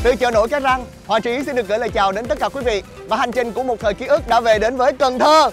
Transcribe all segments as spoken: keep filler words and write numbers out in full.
Từ chợ nổi Cái Răng, Hòa Trí xin được gửi lời chào đến tất cả quý vị và hành trình của một thời ký ức đã về đến với Cần Thơ.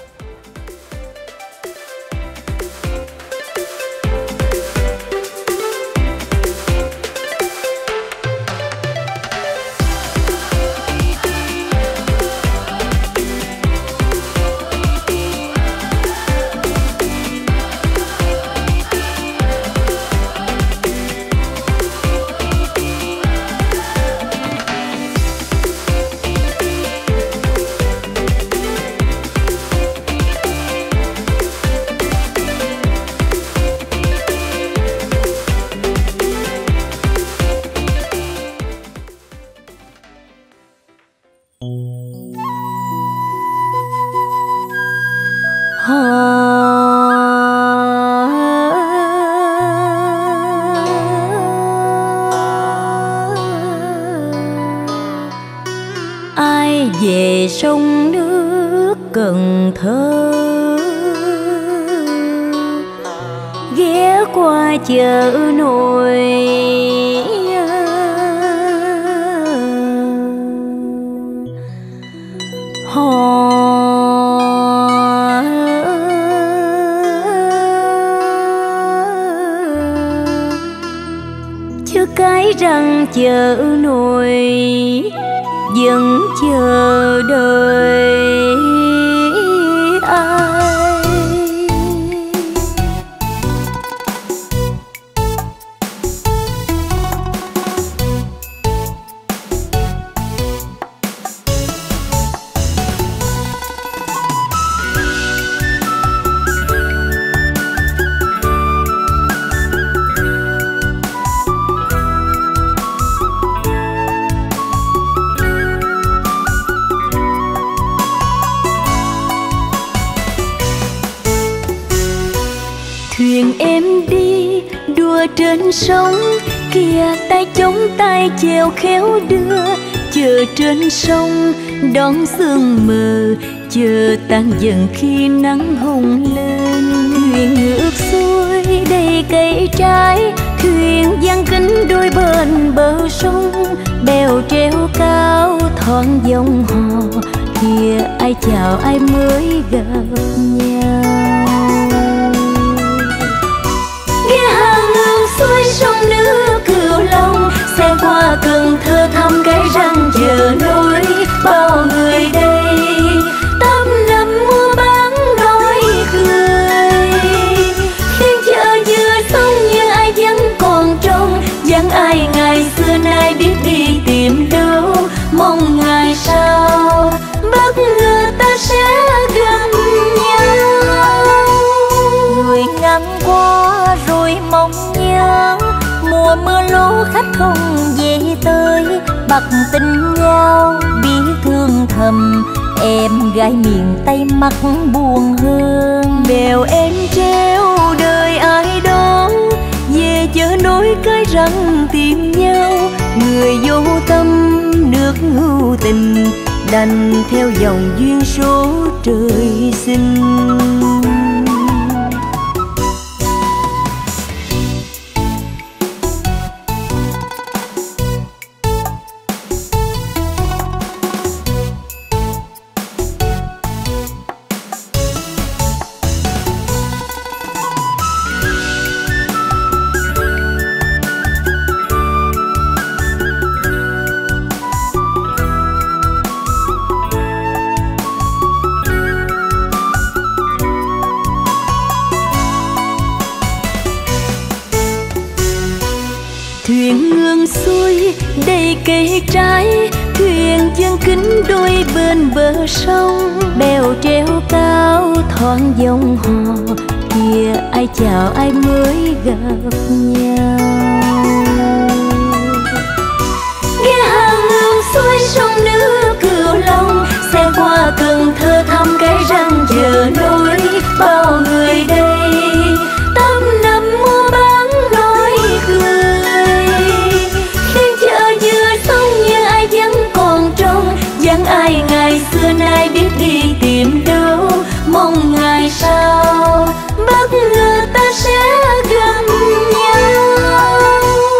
Ai về sông nước Cần Thơ, ghé qua chợ nổi hò chứ Cái Răng chợ nổi vẫn chờ đợi ai. Thuyền em đi đua trên sông, kia tay chống tay chèo khéo đưa. Chờ trên sông đón sương mờ, chờ tan dần khi nắng hồng lên. Thuyền ngược xuôi đầy cây trái, thuyền giăng kính đôi bên bờ sông. Bèo treo cao thoáng dòng hò, kia ai chào ai mới gặp nhau. Xuôi sông nước Cửu Long, xe qua Cần Thơ thăm Cái Răng chợ nổi. Bao người đây tấp nập mua bán nói cười, khiến chợ vừa sông như ai vẫn còn trông. Chẳng ai ngày xưa nay biết đi tìm đâu, mong ngày sau bất ngờ ta sẽ gặp nhau. Người ngang qua rồi mong nhớ, mùa mưa lũ khách không về tới. Bạc tình nhau biết thương thầm, em gái miền Tây mắt buồn hơn. Bèo em treo đời ai đó, về chợ nổi Cái Răng tìm nhau. Người vô tâm nước hữu tình, đành theo dòng duyên số trời sinh. Thuyền ngương xuôi đầy cây trái, thuyền giăng kính đôi bên bờ sông. Bèo treo cao thoáng dòng hò, kia ai chào ai mới gặp nhau. Ghé hàng ngương xuôi sông nước Cửu Long, xe qua Cần Thơ thăm Cái Răng chợ nổi. Bao người đây tấp nập mua bán nói cười, khiến chợ vừa sông như ai vẫn còn trông. Chẳng ai ngày xưa nay biết đi tìm đâu, mong ngày sau bất ngờ ta sẽ gặp nhau.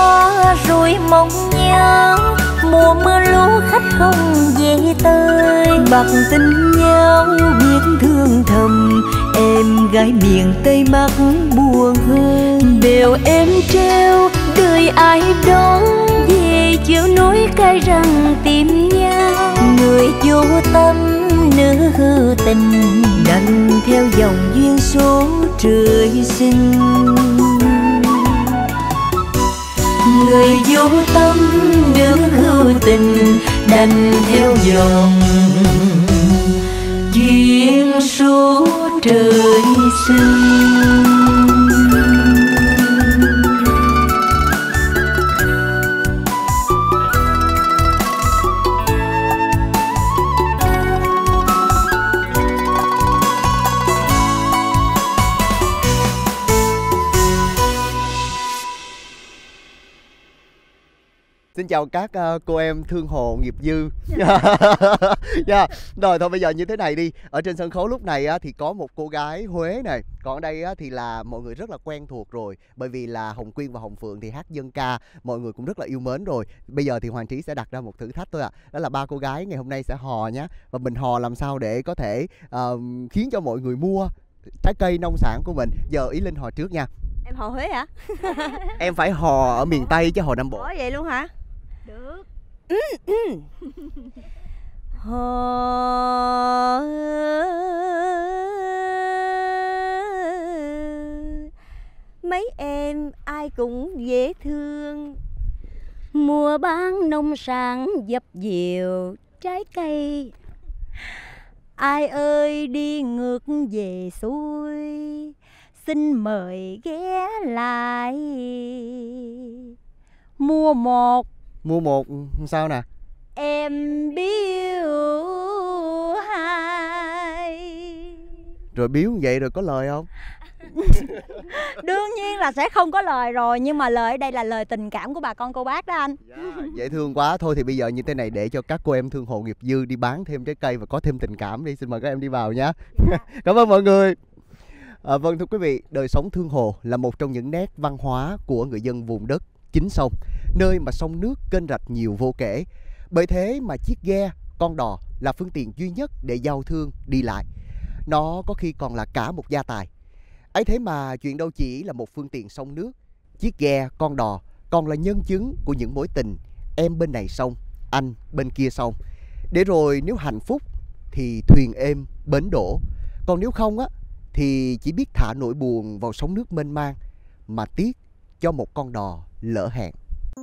qua rồi mong nhau, mùa mưa lũ khách không về tới. Bạc tình nhau biết thương thầm, em gái miền Tây Bắc buồn hơn. Bèo em treo đời ai đón về, chiều núi cay răng tìm nhau. Người vô tâm nỡ hư tình, đành theo dòng duyên số trời sinh. Người vô tâm nỡ hư tình, đành theo dòng duyên số trời sinh. Xin chào các uh, cô em thương hồ nghiệp dư. Yeah. Yeah. Rồi thôi bây giờ như thế này đi. Ở trên sân khấu lúc này uh, thì có một cô gái Huế này. Còn ở đây uh, thì là mọi người rất là quen thuộc rồi. Bởi vì là Hồng Quyên và Hồng Phượng thì hát dân ca, mọi người cũng rất là yêu mến rồi. Bây giờ thì Hoàng Trí sẽ đặt ra một thử thách thôi ạ. À. Đó là ba cô gái ngày hôm nay sẽ hò nhé. Và mình hò làm sao để có thể uh, khiến cho mọi người mua trái cây nông sản của mình. Giờ Ý Linh hò trước nha. Em hò Huế hả? Em phải hò ở miền Tây chứ hò Nam Bộ. Ủa vậy luôn hả? Được. Hò mấy em ai cũng dễ thương, mùa bán nông sản dập dìu trái cây. Ai ơi đi ngược về xuôi, xin mời ghé lại mua một. Mua một sao nè? Em biếu hai. Rồi biếu vậy rồi có lời không? Đương nhiên là sẽ không có lời rồi, nhưng mà lời ở đây là lời tình cảm của bà con cô bác đó anh. Yeah, dễ thương quá. Thôi thì bây giờ như thế này, để cho các cô em thương hồ nghiệp dư đi bán thêm trái cây và có thêm tình cảm đi. Xin mời các em đi vào nhé. Yeah. Cảm ơn mọi người. À, vâng thưa quý vị, đời sống thương hồ là một trong những nét văn hóa của người dân vùng đất chính sông, nơi mà sông nước kênh rạch nhiều vô kể. Bởi thế mà chiếc ghe, con đò là phương tiện duy nhất để giao thương đi lại. Nó có khi còn là cả một gia tài. Ấy thế mà chuyện đâu chỉ là một phương tiện sông nước, chiếc ghe, con đò còn là nhân chứng của những mối tình em bên này sông, anh bên kia sông. Để rồi nếu hạnh phúc thì thuyền êm bến đổ, còn nếu không á thì chỉ biết thả nỗi buồn vào sóng nước mênh mang, mà tiếc cho một con đò lỡ hẹn.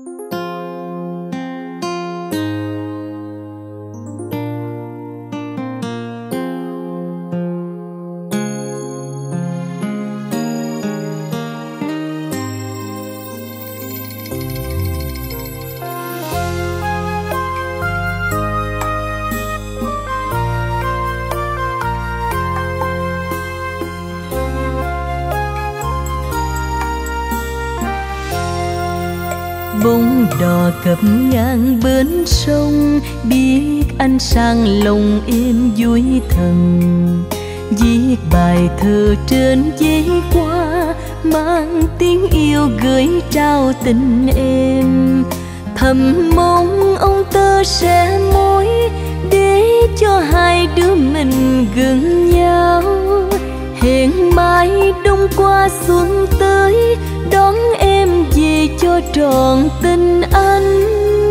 Bóng đò cập ngang bến sông, biết anh sang lòng em vui thầm. Viết bài thơ trên giấy qua, mang tiếng yêu gửi trao tình em. Thầm mong ông tơ sẽ mối, để cho hai đứa mình gần nhau. Hẹn mai đông qua xuân tới, đón em về cho trọn tình anh.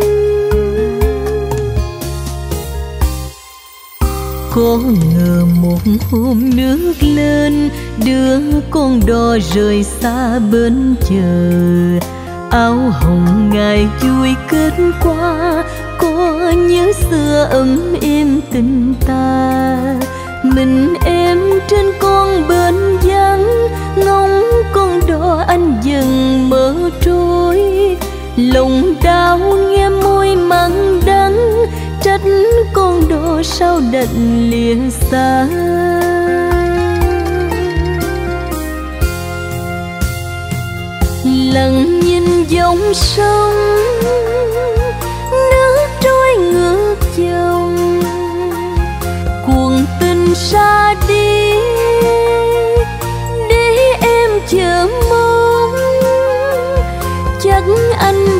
Có ngờ một hôm nước lên, đưa con đò rời xa bến chờ. Áo hồng ngày vui kết qua, có nhớ xưa ấm êm tình ta. Mình em trên con bến vắng, ngóng con đò anh dần mơ trôi. Lòng đau nghe môi mặn đắng, trách con đò sao đành lìa xa. Lặng nhìn dòng sông, nước trôi ngược dòng. Cuồng tình xa đi, để em chờ mong. Chắc anh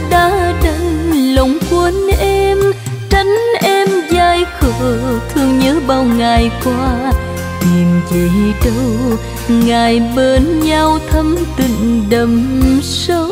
qua tìm về đâu, ngày bên nhau thắm tình đậm sâu.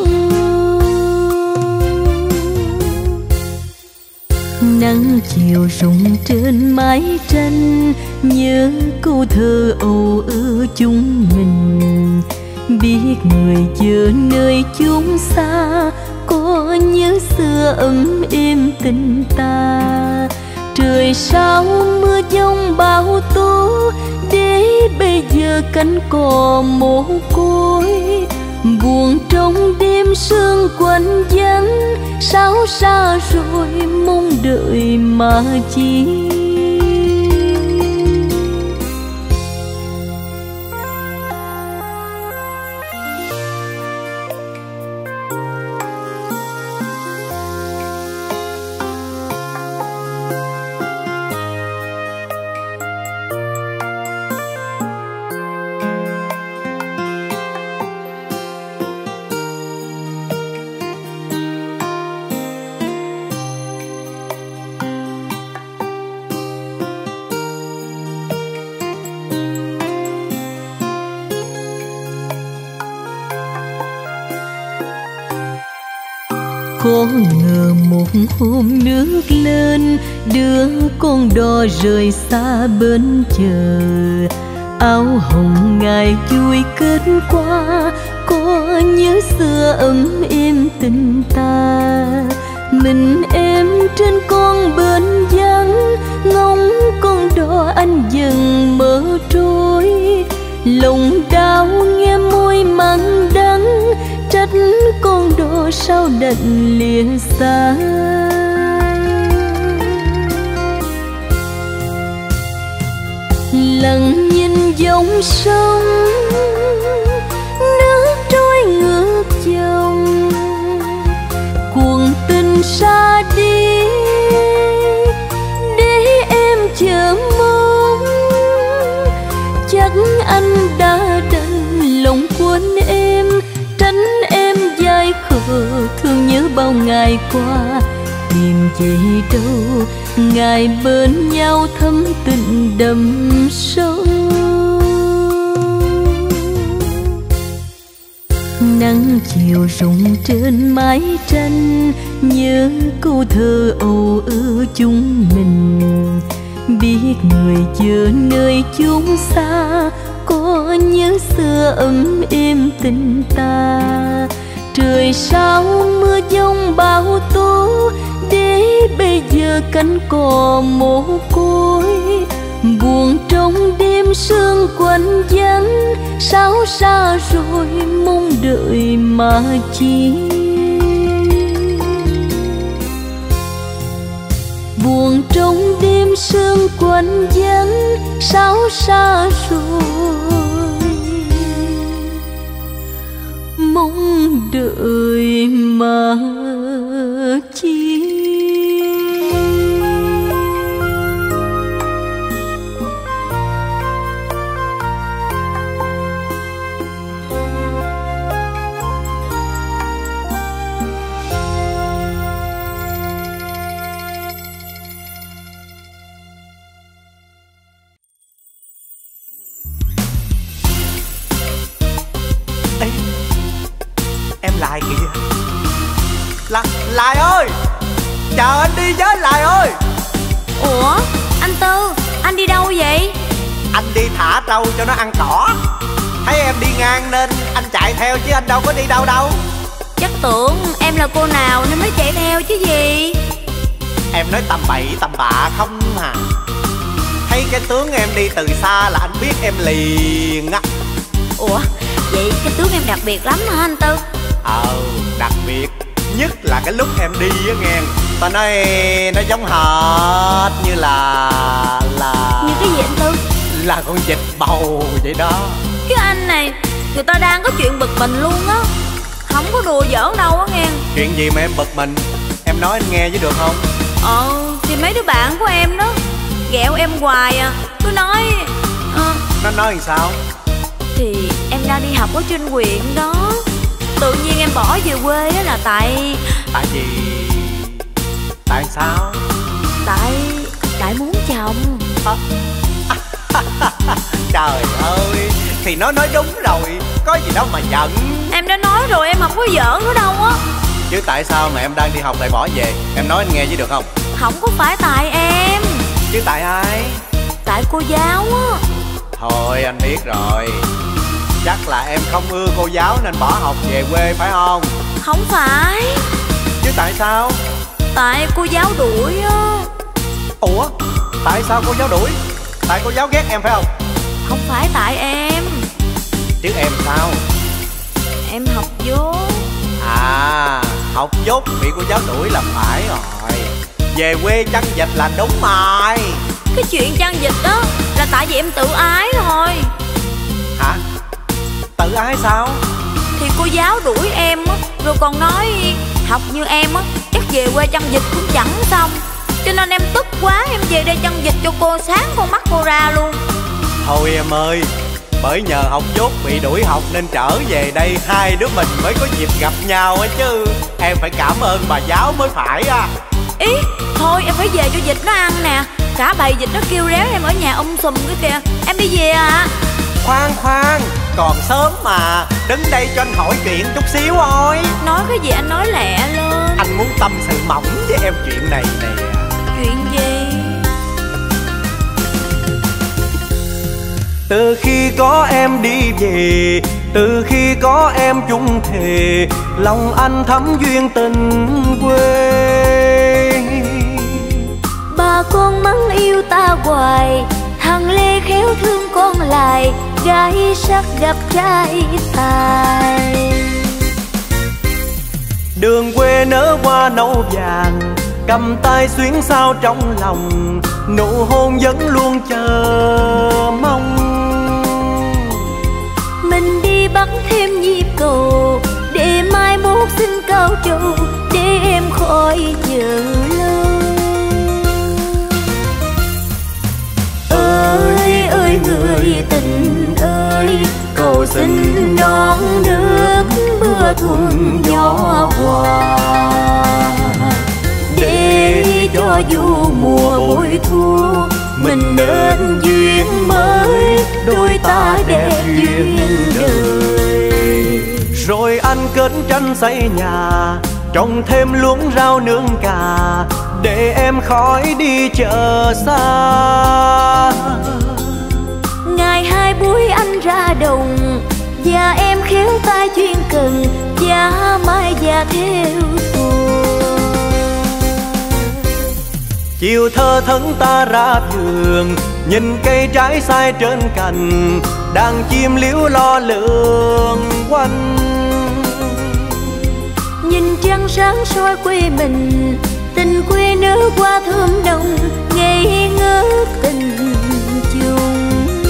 Nắng chiều rụng trên mái tranh, nhớ câu thơ âu ơ chúng mình. Biết người giờ nơi chốn xa, có nhớ xưa ấm êm tình ta. Trời sao mưa giông bão tố, để bây giờ cánh cò mồ côi. Buồn trong đêm sương quạnh vắng, sao xa rồi mong đợi mà chi. Có ngờ một hôm nước lên, đưa con đò rời xa bến chờ. Áo hồng ngày vui kết qua, có nhớ xưa ấm êm tình ta. Mình em trên con bến vắng, ngóng con đò anh dần mơ trôi. Lòng đau nghe môi mặn đắng, trách con đò sao đành lìa xa. Lặng nhìn dòng sông, nước trôi ngược dòng. Cuồng tình xa đi, để em chờ mong. Chắc anh đã đành lòng quên em, tránh em dai khờ thương nhớ bao ngày qua. Tìm về đâu, ngày bên nhau thắm tình đậm sâu. Nắng chiều rụng trên mái tranh, nhớ câu thơ âu ơ chúng mình. Biết người giờ nơi chốn xa, có nhớ xưa ấm êm tình ta. Trời sao mưa giông bão tố, để bây giờ cánh cò mồ côi. Buồn trong đêm sương quạnh vắng, sao xa rồi mong đợi mà chi. Buồn trong đêm sương quạnh vắng, sao xa rồi mong đợi mà chi. Lại kìa. Là, Lại ơi, chờ anh đi với Lại ơi. Ủa, anh Tư, anh đi đâu vậy? Anh đi thả trâu cho nó ăn cỏ. Thấy em đi ngang nên anh chạy theo chứ anh đâu có đi đâu đâu. Chắc tưởng em là cô nào nên mới chạy theo chứ gì. Em nói tầm bậy tầm bạ không hả? Thấy cái tướng em đi từ xa là anh biết em liền á. Ủa, vậy cái tướng em đặc biệt lắm hả anh Tư? Ờ, đặc biệt nhất là cái lúc em đi á nghe. Tao nói nó giống hệt như là là Như cái gì anh Tư? Là con vịt bầu vậy đó. Cái anh này, người ta đang có chuyện bực mình luôn á. Không có đùa giỡn đâu á nghe. Chuyện gì mà em bực mình? Em nói anh nghe với được không? Ờ, thì mấy đứa bạn của em đó ghẹo em hoài à. Cứ nói ờ, Nó nói làm sao? thì em đang đi học ở trên huyện đó. Tự nhiên em bỏ về quê á là tại Tại vì... Tại sao? Tại... Tại muốn chồng. à, à, Trời ơi, thì nó nói đúng rồi, có gì đâu mà giận. Em đã nói rồi, em không có giỡn nữa đâu á. Chứ tại sao mà em đang đi học lại bỏ về? Em nói anh nghe chứ được không? Không có phải tại em. Chứ tại ai? Tại cô giáo á. Thôi anh biết rồi. Chắc là em không ưa cô giáo nên bỏ học về quê phải không? Không phải. Chứ tại sao? Tại cô giáo đuổi á. Ủa? Tại sao cô giáo đuổi? Tại cô giáo ghét em phải không? Không phải tại em. Chứ em sao? Em học dốt. À, học dốt bị cô giáo đuổi là phải rồi. Về quê chăn vịt là đúng rồi. Cái chuyện chăn vịt đó là tại vì em tự ái thôi. Hả? Tự ái sao? Thì cô giáo đuổi em á, rồi còn nói học như em á, chắc về quê chăn vịt cũng chẳng xong. Cho nên em tức quá, em về đây chăn vịt cho cô, sáng con mắt cô ra luôn. Thôi em ơi, bởi nhờ học dốt bị đuổi học nên trở về đây hai đứa mình mới có dịp gặp nhau á chứ. Em phải cảm ơn bà giáo mới phải à. Ý, thôi em phải về cho vịt nó ăn nè. Cả bầy vịt nó kêu réo em ở nhà um sùm cái kìa. Em đi về à? Khoan khoan, còn sớm mà. Đứng đây cho anh hỏi chuyện chút xíu thôi. Nói cái gì anh nói lẹ lên. Anh muốn tâm sự mỏng với em chuyện này nè. Chuyện gì? Từ khi có em đi về, từ khi có em chung thề, lòng anh thắm duyên tình quê. Bà con mắng yêu ta hoài, thằng Lê khéo thương con lại, gái sắc gặp trai tài. Đường quê nở hoa nâu vàng, cầm tay xuyến sao trong lòng, nụ hôn vẫn luôn chờ mong. Mình đi bắt thêm nhịp cầu, để mai mốt xin cao trầu, để em khỏi chờ lâu. Ơi ơi người tình ơi, cầu xin non nước mưa thuận gió hòa, để cho dù mùa bội thu mình nên duyên mới, đôi ta đẹp duyên đời. Rồi anh kết tranh xây nhà, trồng thêm luống rau nướng cà, để em khỏi đi chợ xa. Ngày hai buổi anh ra đồng, và em khéo tay chuyên cần, giá mai và theo tuồng. Chiều thơ thẫn ta ra vườn, nhìn cây trái sai trên cành, đàn chim líu lo lượn quanh. Nhìn trăng sáng soi quê mình, tình quê nở hoa thơm nồng, ngây ngất tình chung.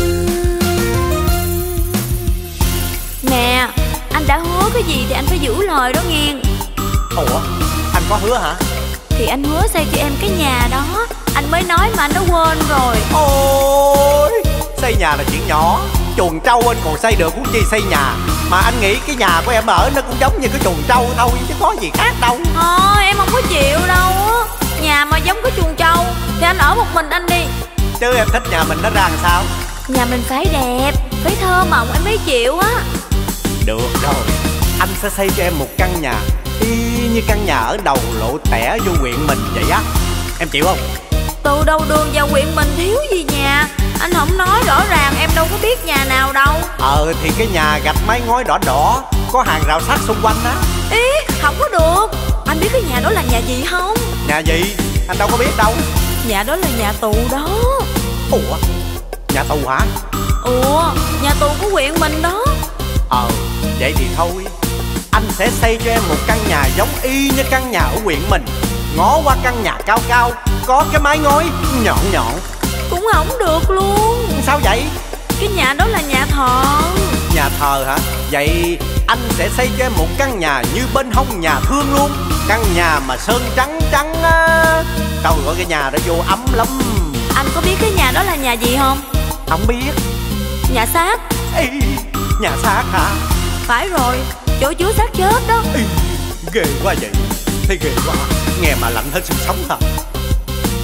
Nè, anh đã hứa cái gì thì anh phải giữ lời đó nghe. Ủa, anh có hứa hả? Thì anh hứa xây cho em cái nhà đó, anh mới nói mà anh đã quên rồi. Ôi, xây nhà là chuyện nhỏ, chuồng trâu anh còn xây được, huống chi xây nhà. Mà anh nghĩ cái nhà của em ở nó cũng giống như cái chuồng trâu thôi, chứ có gì khác đâu. Thôi em không có chịu đâu á. Nhà mà giống cái chuồng trâu thì anh ở một mình anh đi. Chứ em thích nhà mình nó ra làm sao? Nhà mình phải đẹp, phải thơ mộng em mới chịu á. Được rồi, anh sẽ xây cho em một căn nhà y như căn nhà ở đầu lộ tẻ vô huyện mình vậy á. Em chịu không? Từ đầu đường vào huyện mình thiếu gì nhà. Anh không nói rõ ràng em đâu có biết nhà nào đâu. Ờ thì cái nhà gạch mái ngói đỏ đỏ, có hàng rào sắt xung quanh á. Ý, không có được. Anh biết cái nhà đó là nhà gì không? Nhà gì? Anh đâu có biết đâu. Nhà đó là nhà tù đó. Ủa, nhà tù hả? Ủa, nhà tù của huyện mình đó. Ờ, vậy thì thôi, anh sẽ xây cho em một căn nhà giống y như căn nhà ở huyện mình. Ngó qua căn nhà cao cao, có cái mái ngói nhọn nhọn. Cũng không được luôn. Sao vậy? Cái nhà đó là nhà thờ. Nhà thờ hả? Vậy anh sẽ xây cho em một căn nhà như bên hông nhà thương luôn. Căn nhà mà sơn trắng trắng á. Trời ơi, cái nhà đó vô ấm lắm. Anh có biết cái nhà đó là nhà gì không? Không biết. Nhà xác. Ê, nhà xác hả? Phải rồi, chỗ chứa xác chết đó. Ê, ghê quá vậy. Thấy ghê quá. Nghe mà lạnh hết sức sống thật.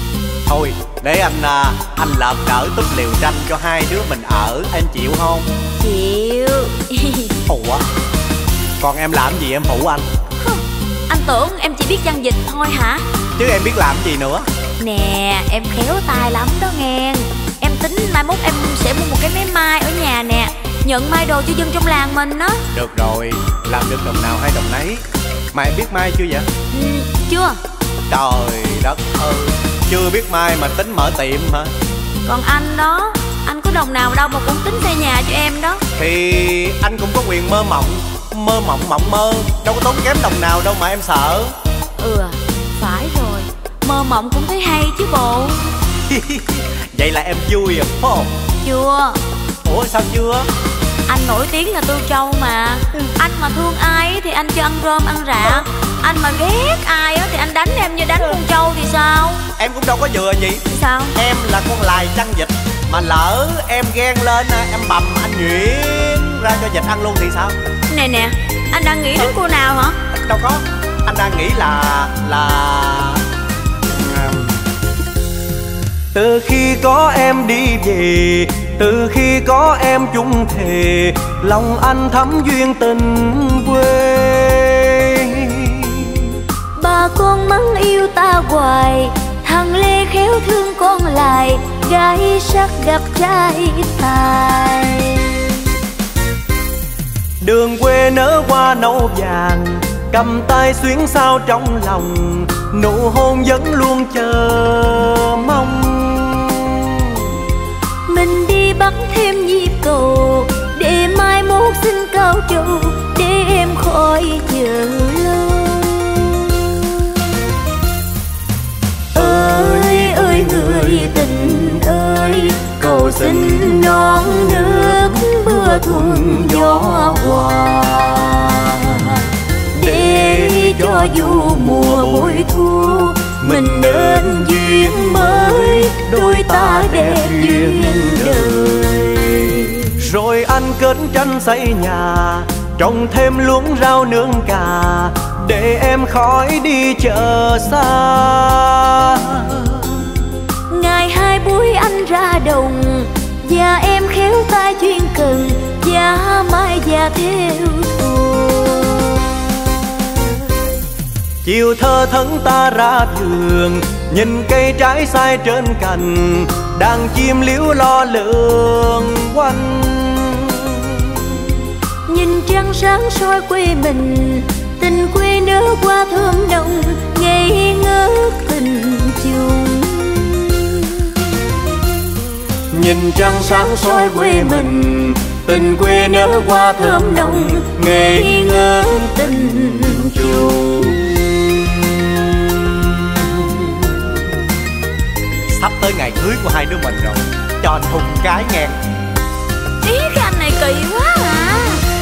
Thôi để anh à, anh lợp đỡ túp liều tranh cho hai đứa mình ở, em chịu không? Chịu. Ủa, còn em làm gì em phụ anh? Anh tưởng em chỉ biết giao dịch thôi hả? Chứ em biết làm gì nữa? Nè, em khéo tay lắm đó nghe. Em tính mai mốt em sẽ mua một cái máy mai ở nhà nè, nhận mai đồ cho dân trong làng mình á. Được rồi, làm được đồng nào hay đồng nấy. Mà em biết mai chưa vậy? Ừ, chưa. Trời đất ơi, chưa biết mai mà tính mở tiệm hả? Còn anh đó, anh có đồng nào đâu mà cũng tính xây nhà cho em đó. Thì anh cũng có quyền mơ mộng. Mơ mộng mộng mơ, đâu có tốn kém đồng nào đâu mà em sợ. Ừ, phải rồi, mơ mộng cũng thấy hay chứ bộ. Vậy là em vui à, phải không? Chưa. Ủa sao chưa? Anh nổi tiếng là Tư Trâu mà. Anh mà thương ai thì anh cho ăn rơm ăn rạ. Anh mà ghét ai thì anh đánh em như đánh con trâu thì sao? Em cũng đâu có vừa gì. Sao? Em là con lài chăn vịt. Mà lỡ em ghen lên em bầm anh nhuyễn ra cho vịt ăn luôn thì sao? Nè nè, anh đang nghĩ đến cô nào hả? Đâu có, anh đang nghĩ là là từ khi có em đi về, từ khi có em chung thề, lòng anh thắm duyên tình quê. Bà con mắng yêu ta hoài, thằng Lê khéo thương con lại, gái sắc gặp trai tài. Đường quê nở hoa nâu vàng, cầm tay xuyến sao trong lòng, nụ hôn vẫn luôn chờ mong. Mình đi bắt thêm nhịp cầu, để mai mốt xin cao trầu, để em khỏi chờ lâu. Ơi ơi người tình ơi, cầu xin non nước mưa thuận gió hòa, để cho dù mùa bội thu mình nên duyên mới, đôi ta đẹp duyên đời. Rồi anh kết tranh xây nhà, trồng thêm luống rau nướng cà, để em khỏi đi chợ xa. Ngày hai buổi anh ra đồng, và em khéo tay chuyên cần, và mai và theo thùa. Chiều thơ thẫn ta ra vườn, nhìn cây trái sai trên cành, đàn chim líu lo lượn quanh. Nhìn trăng sáng soi quê mình, tình quê nở hoa thơm nồng, ngây ngất tình chung. Nhìn trăng sáng soi quê mình, tình quê nở hoa thơm nồng, ngây ngất tình chung. Sắp tới ngày cưới của hai đứa mình rồi, cho anh hùng cái nghe. Ý cái anh này kỳ quá à.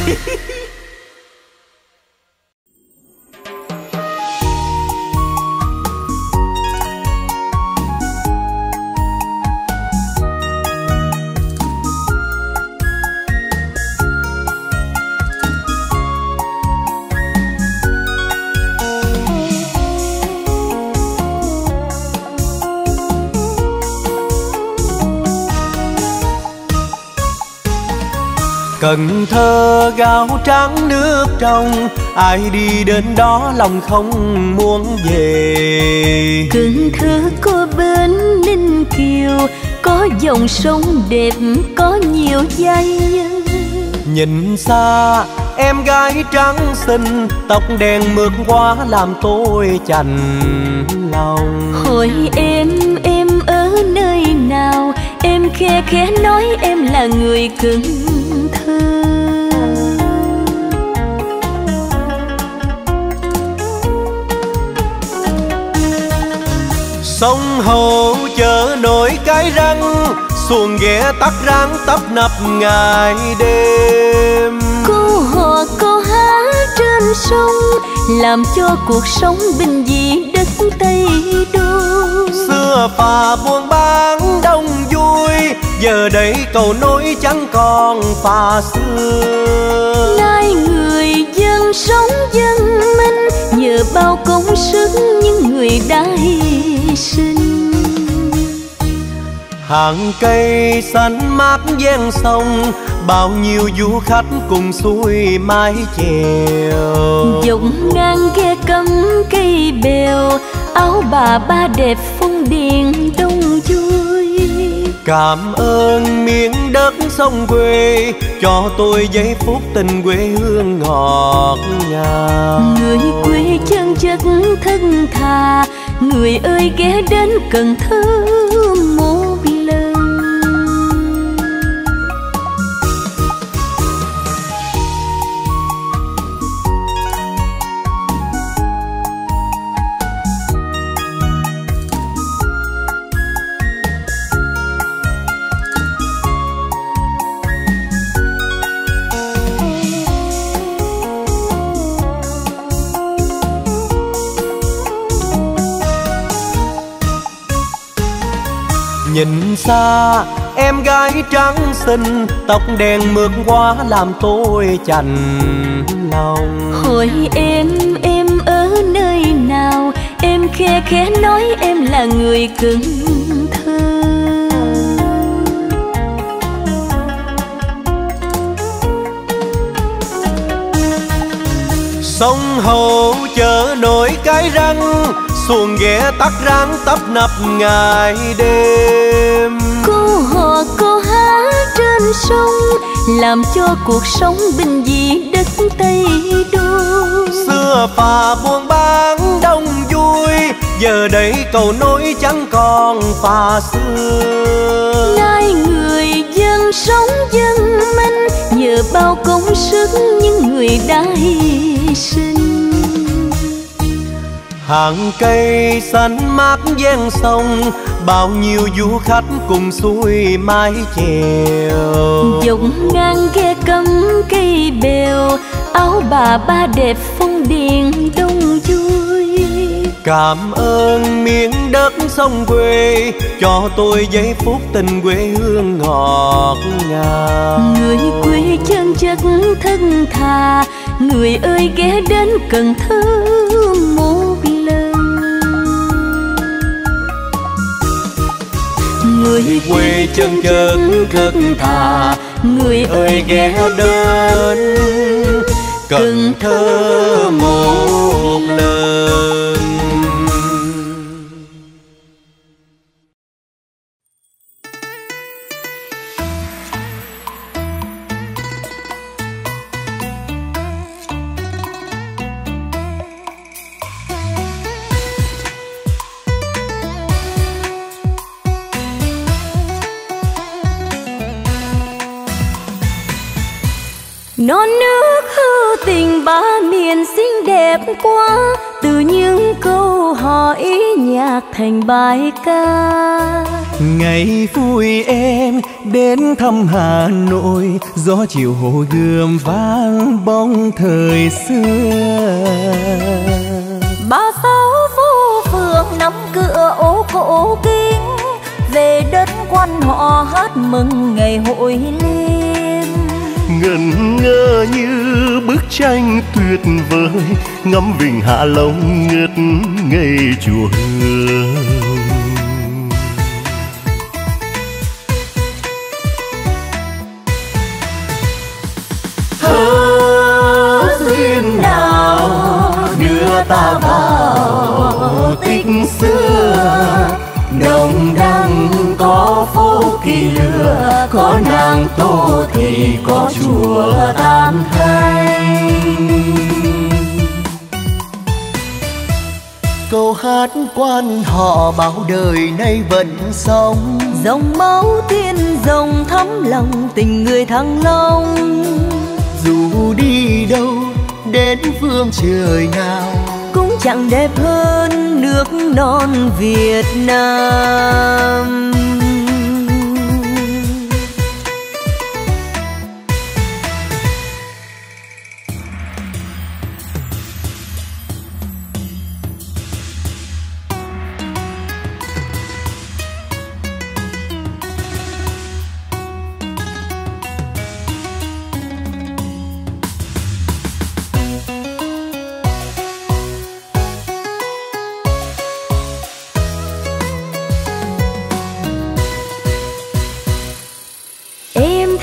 Cần Thơ gạo trắng nước trong, ai đi đến đó lòng không muốn về. Cần Thơ có bến Ninh Kiều, có dòng sông đẹp, có nhiều giai nhân. Nhìn xa em gái trắng xinh, tóc đen mượt quá làm tôi chạnh lòng. Hỏi em, em ở nơi nào, em khe khẽ nói em là người Cần Thơ. Sông Hậu chợ nổi Cái Răng, xuồng ghé tắt ráng tấp nập ngày đêm. Câu hò câu hát trên sông, làm cho cuộc sống bình dị đất Tây Đô. Xưa phà buôn bán đông vui, giờ đây cầu nối chẳng còn phà xưa. Nay người dân sống dân minh, nhờ bao công sức những người đã hy sinh. Hàng cây xanh mát ven sông, bao nhiêu du khách cùng xuôi mái chèo. Dọc ngang ghe cắm cây bèo, áo bà ba đẹp phong điền đông vui. Cảm ơn miếng đất sông quê, cho tôi giây phút tình quê hương ngọt ngào. Người quê chân chất thân thà, người ơi ghé đến Cần Thơ một lần. Nhìn xa em gái trắng xinh, tóc đen mượt quá làm tôi chạnh lòng. Hỏi em, em ở nơi nào, em khe khẽ nói em là người Cần Thơ. Sông Hậu chợ nổi Cái Răng, xuồng ghé tắt ráng tấp nập ngày đêm. Cô hò cô hát trên sông, làm cho cuộc sống bình dị đất Tây Đô. Xưa phà buôn bán đông vui, giờ đây cầu nối chẳng còn phà xưa. Nay người dân sống dân minh, nhờ bao công sức những người đã hy sinh. Hàng cây xanh mát ven sông, bao nhiêu du khách cùng xuôi mái chèo. Dọc ngang ghe cắm cây bèo, áo bà ba đẹp phong điền đông vui. Cảm ơn miếng đất sông quê, cho tôi giây phút tình quê hương ngọt ngào. Người quê chân chất thân thà, người ơi ghé đến Cần Thơ một lần. Người quê chân chất thân thà, người ơi ghé đến Cần Thơ một lần. Non nước hữu tình ba miền xinh đẹp quá, từ những câu hò ý nhạc thành bài ca. Ngày vui em đến thăm Hà Nội, gió chiều Hồ Gươm vang bóng thời xưa. Ba sáu phố phường nắm cửa ô cổ kính, về đất quan họ hát mừng ngày hội liên. Ngẩn ngơ như bức tranh tuyệt vời, ngắm vịnh Hạ Long ngất ngây chùa Hương. Hỡi duyên nào đưa ta vào tích xưa, đồng đăng có phố Kỳ Lừa, có nàng Tô thì có chùa Tam Thanh. Câu hát quan họ bao đời nay vẫn sống, Dòng máu tiên dòng thắm lòng tình người Thăng Long. dù đi đâu đến phương trời nào Cũng chẳng đẹp hơn nước non Việt Nam.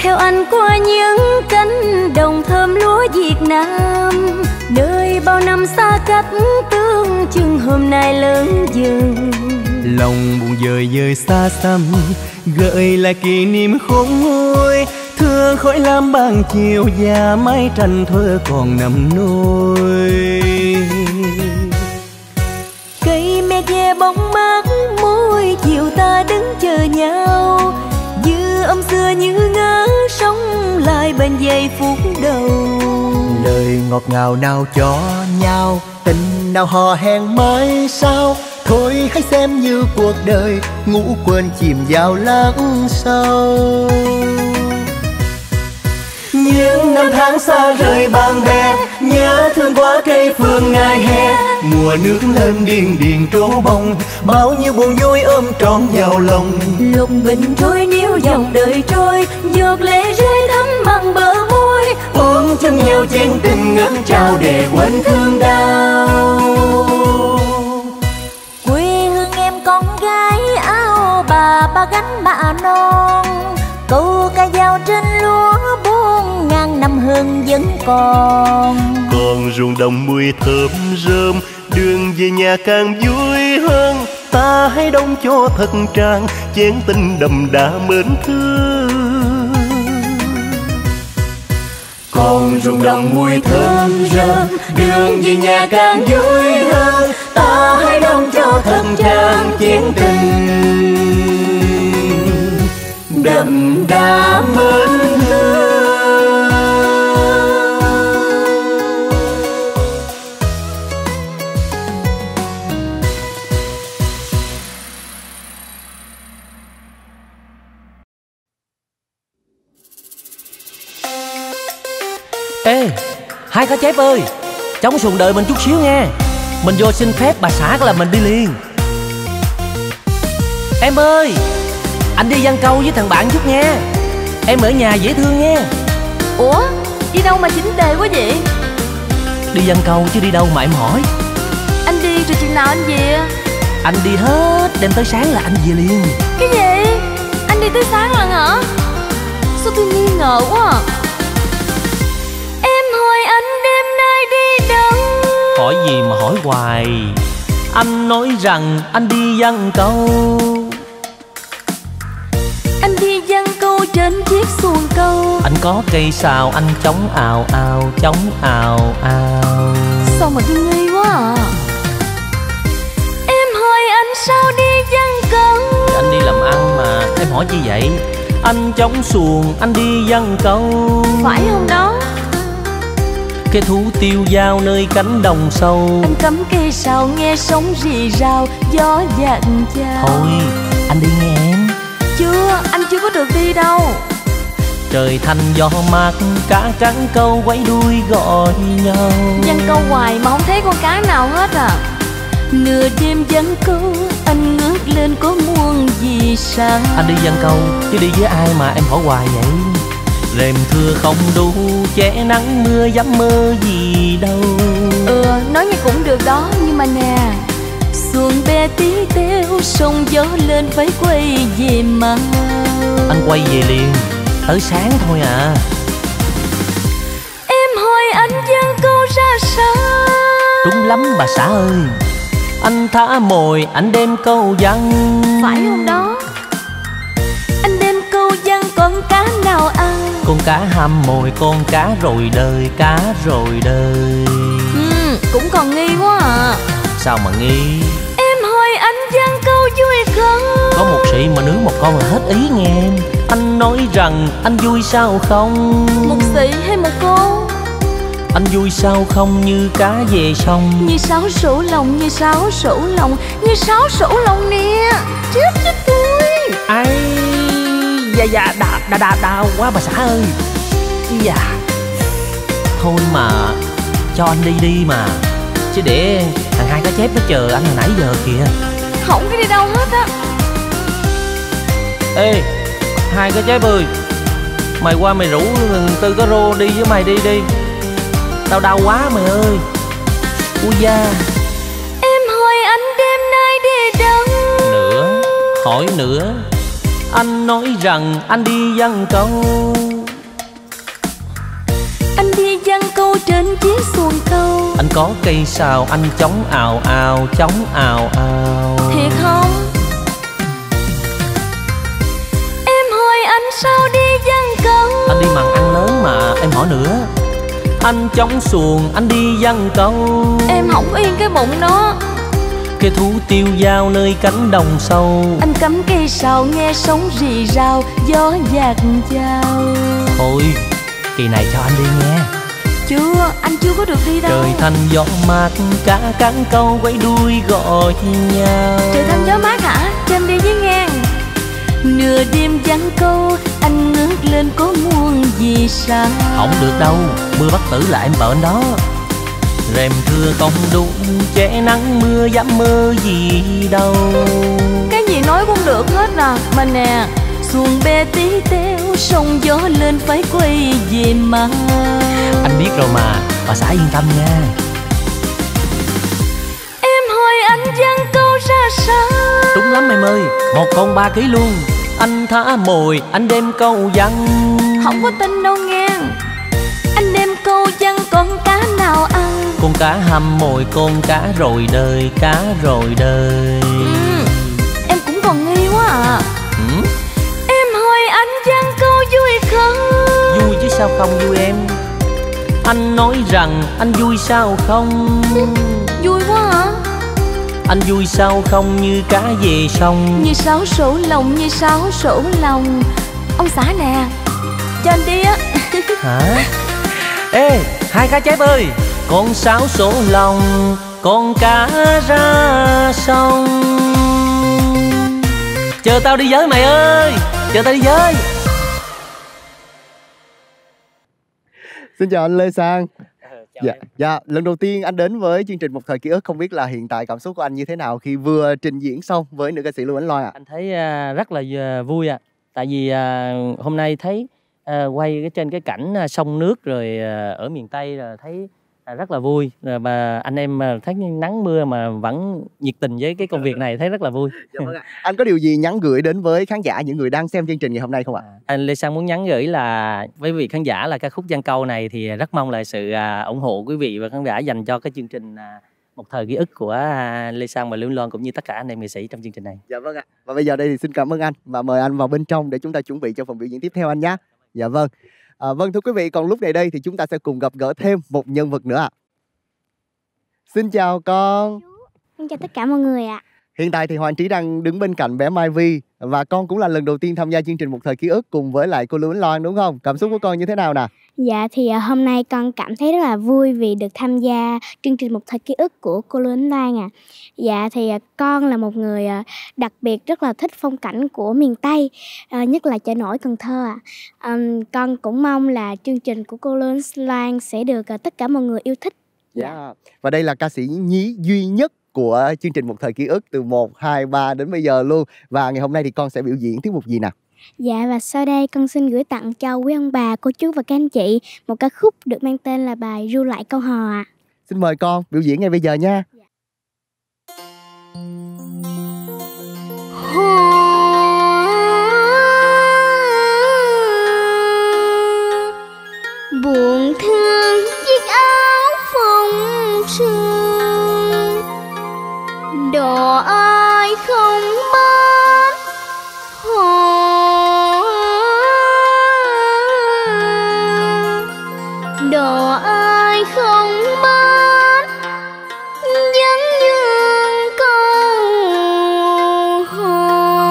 theo anh qua những cánh đồng thơm lúa Việt Nam, nơi bao năm xa cách tương chừng hôm nay lớn dần. Lòng buồn dời dời xa xăm, gợi lại kỷ niệm khôn nguôi, thương khói lam ban chiều và mái tranh thơ còn nằm nôi. Cây me ve bóng mát môi chiều ta đứng chờ nhau, dư âm xưa như ngỡ sống lại bên giây phút đầu. Lời ngọt ngào nào cho nhau, tình nào hò hẹn mãi sao. Thôi hãy xem như cuộc đời ngủ quên chìm vào lắng sâu. Những năm tháng xa rời bạn bè, nhớ thương quá cây phương ngày hè. Mùa nước lên điên điền trổ bông, bao nhiêu buồn vui ôm trọn vào lòng. Lục bình trôi níu dòng đời trôi, giọt lệ rơi thấm bằng bờ môi. Ôm chân nhau chén tình ngất trao để quên thương đau. Quê hương em con gái áo bà ba gánh mạ non, câu ca dao trên lúa bốn ngàn năm hương vẫn còn. Còn ruộng đồng mùi thơm rơm, đường về nhà càng vui hơn. Ta hãy đong cho thật tràn chén tình đậm đà mến thương. Còn ruộng đồng mùi thơm rơm, đường về nhà càng vui hơn. Ta hãy đong cho thật tràn chén tình đậm đà mến thương. Ê, hai cá chép ơi, chống xuồng đợi mình chút xíu nghe. Mình vô xin phép bà xã là mình đi liền. Em ơi, anh đi giăng câu với thằng bạn chút nha. Em ở nhà dễ thương nha. Ủa, đi đâu mà chỉnh tề quá vậy? Đi giăng câu chứ đi đâu mà em hỏi. Anh đi rồi chừng nào anh về? Anh đi hết, đêm tới sáng là anh về liền. Cái gì? Anh đi tới sáng lần hả? Sao tôi nghi ngờ quá à? Em hỏi anh đêm nay đi đâu? Hỏi gì mà hỏi hoài. Anh nói rằng anh đi giăng câu. Anh đi giăng câu trên chiếc xuồng câu. Anh có cây sào anh chống ào ào, chống ào ào. Sao mà tôi nghi quá à? Em hỏi anh sao đi giăng câu? Anh đi làm ăn mà, em hỏi chi vậy? Anh chống xuồng, anh đi giăng câu. Phải không đó? Cái thú tiêu dao nơi cánh đồng sâu. Anh cắm cây sào nghe sóng rì rào, gió dạt chào. Thôi, anh đi nghe em. Chưa, anh chưa có được đi đâu. Trời thanh gió mát, cá trắng câu quay đuôi gọi nhau. Giăng câu hoài mà không thấy con cá nào hết à. Nửa đêm giăng câu, anh ngước lên có muôn vì sao. Anh đi giăng câu, chứ đi với ai mà em hỏi hoài vậy? Rèm thưa không đủ, che nắng mưa dám mơ gì đâu. Ừ, nói nghe cũng được đó, nhưng mà nè, xuồng bè tí teo, sông gió lên phải quay về mà. Anh quay về liền, tới sáng thôi à. Em hỏi anh giăng câu ra sao? Đúng lắm bà xã ơi. Anh thả mồi, anh đem câu giăng. Phải không đó? Anh đem câu giăng con cá nào ăn? Con cá ham mồi, con cá rồi đời, cá rồi đời. Ừ, cũng còn nghi quá à. Sao mà nghi? Em hỏi anh giăng câu vui không? Có một sĩ mà nướng một con là hết ý nghe em. Anh nói rằng anh vui sao không? Một sĩ hay một cô? Anh vui sao không như cá về sông. Như sáo sổ lòng, như sáo sổ lòng, như sáo sổ lòng nè. Chết chết tôi. Ai da da đà đà đà đau quá bà xã ơi. Dạ. Thôi mà cho anh đi đi mà, chứ để thằng hai cá chép nó chờ anh hồi nãy giờ kìa. Không có đi đâu hết á. Ê hai cá chép ơi, mày qua mày rủ Tư Cá Rô đi với mày đi đi. Tao đau quá mày ơi. Ui da. Em hỏi anh đêm nay đi đâu? Nữa, hỏi nữa. Anh nói rằng anh đi giăng câu. trên chiếc xuồng câu. Anh có cây sào anh chống ào ào, chống ào ào. Thiệt không? Em hỏi anh sao đi giăng câu. Anh đi mằng ăn lớn mà, em hỏi nữa. Anh chống xuồng, anh đi giăng câu. Em hổng yên cái bụng nó. Cái thú tiêu dao nơi cánh đồng sâu. Anh cắm cây sào nghe sóng rì rào, gió dạt chào. Thôi, kỳ này cho anh đi nghe. Chưa, anh chưa có được đi đâu. Trời thanh gió mát, cá cắn câu quay đuôi gọi nhau. Trời thanh gió mát hả? Cho em đi với ngang. Nửa đêm giăng câu, anh ngước lên có muôn vì sao. Không được đâu, mưa bất tử là em bệnh đó. Rèm thưa không đúng, che nắng mưa dám mơ gì đâu. Cái gì nói cũng được hết à. Mà nè, xuồng bè tí teo, sóng gió lên phải quay về mà. Anh biết rồi mà, bà xã yên tâm nha. Em hỏi anh giăng câu ra sao. Đúng lắm em ơi, một con ba ký luôn. Anh thả mồi, anh đem câu giăng. Không có tin đâu nghe. Anh đem câu giăng con cá nào ăn. Con cá hầm mồi, con cá rồi đời, cá rồi đời. Ừ, em cũng còn nghi quá à. Ừ? Em hỏi anh giăng câu vui không. Vui chứ sao không vui em. Anh nói rằng anh vui sao không. Vui quá hả? Anh vui sao không như cá về sông. Như sáo sổ lòng, như sáo sổ lòng. Ông xã nè, cho anh đi á. Hả? Ê, hai cá chép ơi. Con sáo sổ lòng, con cá ra sông. Chờ tao đi với mày ơi. Chờ tao đi với. Xin chào anh Lê Sang. Dạ, dạ, lần đầu tiên anh đến với chương trình Một Thời Ký Ức, không biết là hiện tại cảm xúc của anh như thế nào khi vừa trình diễn xong với nữ ca sĩ Lưu Ánh Loan ạ? À? Anh thấy uh, rất là uh, vui ạ. À. Tại vì uh, hôm nay thấy uh, quay cái trên cái cảnh uh, sông nước rồi uh, ở miền Tây là thấy uh, rất là vui. Rồi mà anh em uh, thấy nắng mưa mà vẫn nhiệt tình với cái công việc này, thấy rất là vui. Dạ, vâng ạ. Anh có điều gì nhắn gửi đến với khán giả, những người đang xem chương trình ngày hôm nay không ạ? À? Anh Lê Sang muốn nhắn gửi là với vị khán giả là ca khúc Giăng Câu này thì rất mong là sự uh, ủng hộ quý vị và khán giả dành cho cái chương trình uh, Một Thời Ký Ức của uh, Lê Sang và Lưu Ánh Loan cũng như tất cả anh em nghệ sĩ trong chương trình này. Dạ vâng ạ. Và bây giờ đây thì xin cảm ơn anh và mời anh vào bên trong để chúng ta chuẩn bị cho phần biểu diễn tiếp theo anh nhé. Dạ vâng. À, vâng thưa quý vị, còn lúc này đây thì chúng ta sẽ cùng gặp gỡ thêm một nhân vật nữa ạ. Xin chào con. Xin chào tất cả mọi người ạ. Hiện tại thì Hoàng Trí đang đứng bên cạnh bé Mai Vi và con cũng là lần đầu tiên tham gia chương trình Một Thời Ký Ức cùng với lại cô Lưu Ánh Loan đúng không? Cảm xúc của con như thế nào nè? Dạ thì hôm nay con cảm thấy rất là vui vì được tham gia chương trình Một Thời Ký Ức của cô Lưu Ánh Loan ạ. À. Dạ thì con là một người đặc biệt rất là thích phong cảnh của miền Tây, nhất là chợ nổi Cần Thơ ạ. À. Um, con cũng mong là chương trình của cô Lưu Ánh Loan sẽ được tất cả mọi người yêu thích. Dạ. Yeah. Và đây là ca sĩ nhí duy nhất của chương trình Một Thời Ký Ức từ một, hai, ba đến bây giờ luôn. Và ngày hôm nay thì con sẽ biểu diễn tiết mục gì nào? Dạ và sau đây con xin gửi tặng cho quý ông bà, cô chú và các anh chị một ca khúc được mang tên là bài Ru Lại Câu Hò ạ. À. Xin mời con biểu diễn ngay bây giờ nha. Dạ. Buồn thương chiếc áo phông sương, đò ai không bán hò, đò ai không bán vẫn dương câu hò.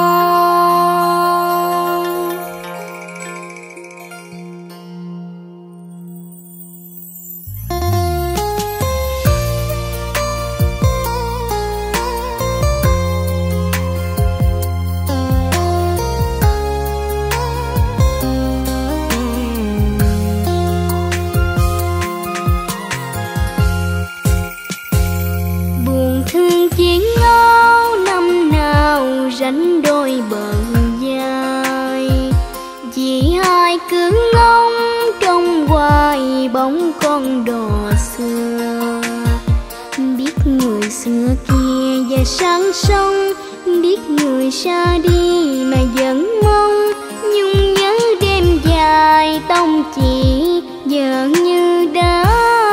Ránh đôi bờ dài, chỉ hai cứ ngóng trong hoài bóng con đò xưa. Biết người xưa kia về sáng sông, biết người xa đi mà vẫn mong. Nhung nhớ đêm dài tông chỉ giờ như đã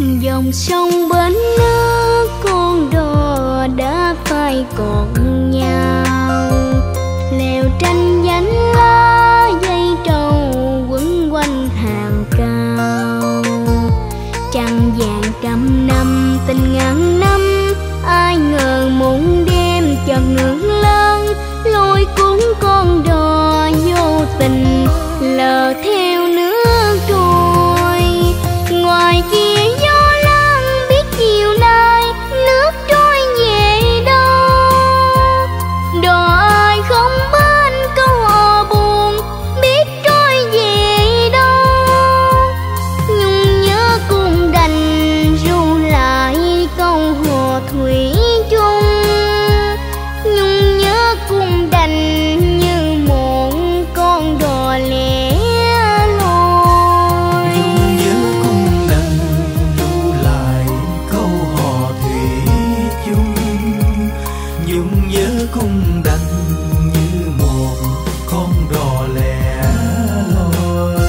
Dòng sông bến nước con đò đã phai còn nhau, lều tranh nhánh lá dây trầu quấn quanh hàng cao. Trăng vàng trăm năm tình ngàn năm, ai ngờ một đêm chợt ngừng lớn, lôi cuốn con đò vô tình lờ theo nước trôi. Ngoài kia gió lớn biết chiều nay nước trôi về đâu, đò ai không bên câu hò buồn biết trôi về đâu. Nhung nhớ cùng đành ru lại câu hò thủy chung, nhung nhớ cùng đành như một con đò lẻ loi. Nhung nhớ cùng đành ru lại câu hò thủy chung, nhung nhớ cùng đành như một con đò lẻ loi.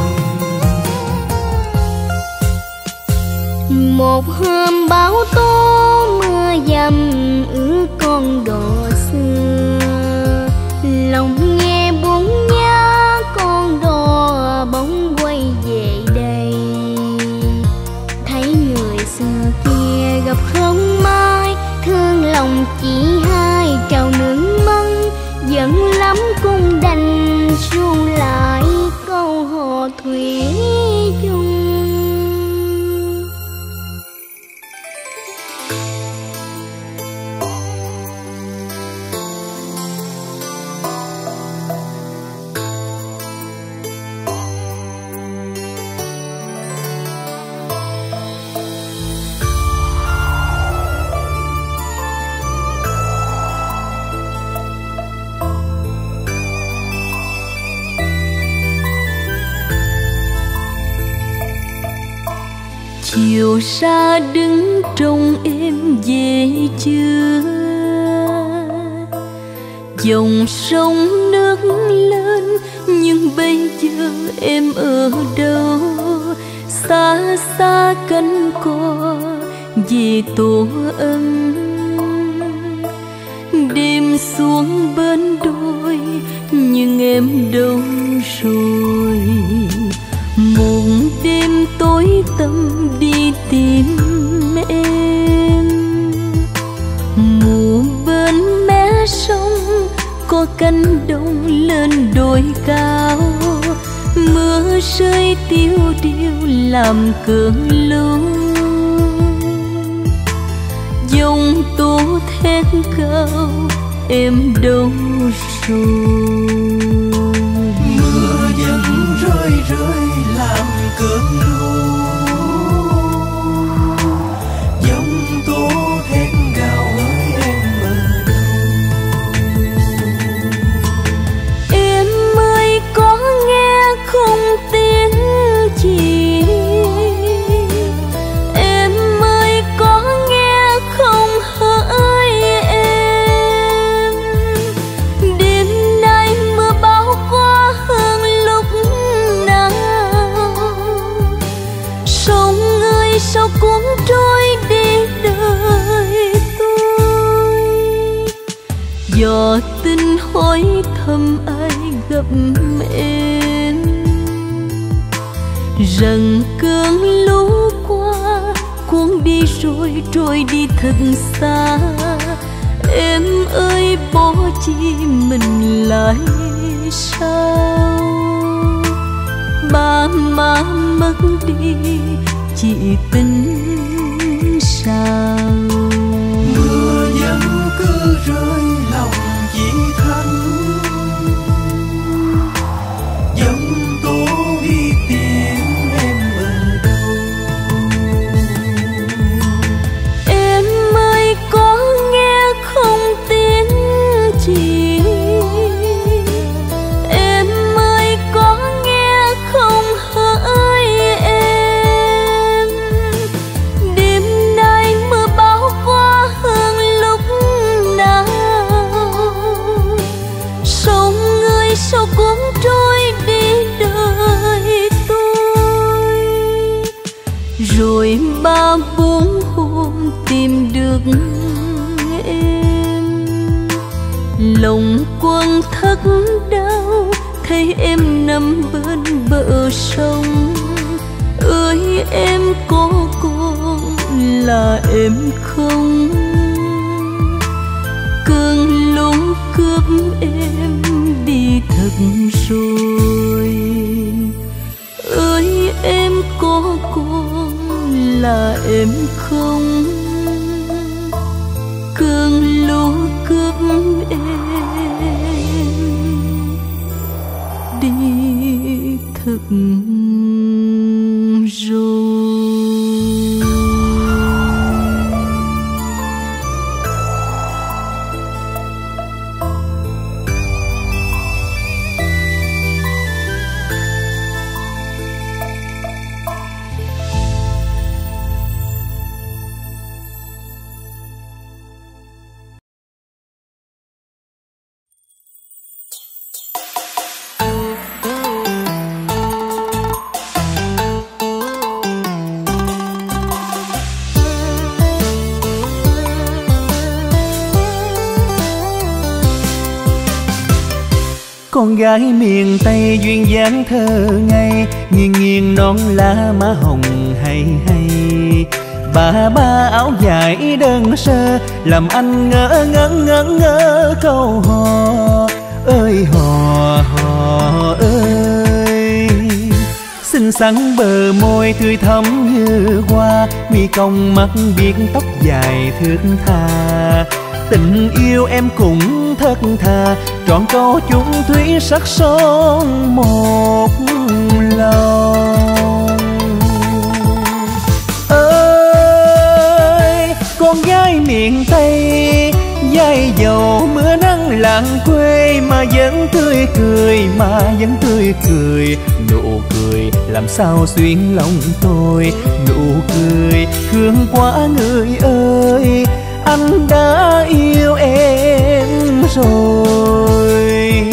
Một hôm bão tố mưa dầm ướt con đò xưa, lòng nghe buồn nhớ con đò bỗng quay về đây. Thấy người xưa kia gặp không mai, thương lòng chỉ hai trào nước mắt. Giận lắm cũng đành ru lại câu hò thủy chung. Chiều xa đứng trông em về chưa, dòng sông nước lên nhưng bây giờ em ở đâu. Xa xa cánh cò về tổ ấm, đêm xuống bên đôi nhưng em đâu rồi. Một đêm tối tăm đi tìm em, mùa bên mé sông có cánh đồng lên đồi cao. Mưa rơi tiêu điều làm cơn lũ, dòng tố thét cao em đâu rồi. Mưa vẫn rơi rơi làm cơn lũ, dòng tố thét gào ơi em ở đâu. Em ơi có nghe không tiếng chị, em ơi có nghe không hỡi em. Đêm nay mưa bão qua hơn lúc nào, sông ơi sao cuốn trôi đi đời tôi. Gió tình hỏi thầm ai gặp em, rằng cơn lũ qua cuốn đi rồi trôi đi thật xa. Em ơi bỏ chi mình lại sao, ba má mất đi chị tính sao. Mưa vẫn cứ rơi lòng chỉ thanh, dòng tố đi tìm em ở đâu. Em ơi có nghe không tiếng chị, em ơi có nghe không hỡi em. ba bốn hôm tìm được em, lòng quặn thắt đau thấy em nằm bên bờ sông. Ơi em có con là em không, cơn lũ cướp em đi thật rồi. Ơi em có con là em không, cơn lũ cướp em đi thật rồi. Con gái miền Tây duyên dáng thơ ngây, nghiêng nghiêng non lá má hồng hay hay. Bà ba áo dài đơn sơ làm anh ngỡ ngẩn ngẩn ngỡ câu hò ơi hò hò ơi. Xinh xắn bờ môi tươi thắm như hoa, mi cong mắt biếc tóc dài thướt tha. Tình yêu em cũng thất tha, trọn câu chung thủy sắc son một lòng. Ơi con gái miền Tây dai dầu mưa nắng làng quê, mà vẫn tươi cười mà vẫn tươi cười. Nụ cười làm sao xuyên lòng tôi, nụ cười thương quá người ơi. Anh đã yêu em rồi.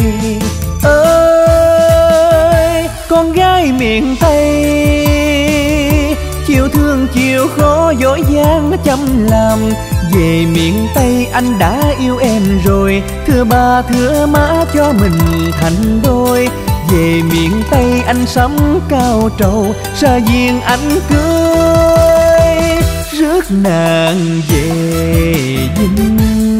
Ơi con gái miền Tây chiều thương chiều khó dối gian chăm làm. Về miền Tây anh đã yêu em rồi, thưa ba thưa má cho mình thành đôi. Về miền Tây anh sắm cao trầu, ra duyên anh cưới rước nàng về Vinh.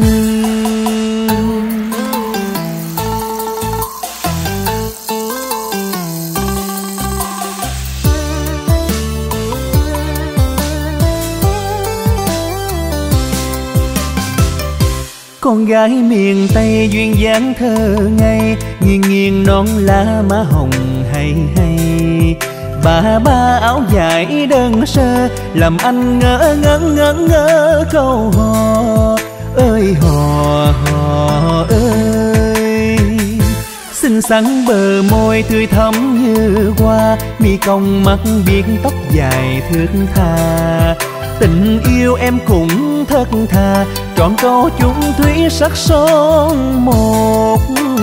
Con gái miền Tây duyên dáng thơ ngây, nghiêng nghiêng non lá má hồng hay hay. Bà ba áo dài đơn sơ làm anh ngỡ ngẩn ngẩn ngỡ câu hò ơi hò hò ơi. Xinh xắn bờ môi tươi thắm như hoa, mi cong mắt biếc tóc dài thướt tha. Tình yêu em cũng thất tha, trọn câu chung thủy sắc son một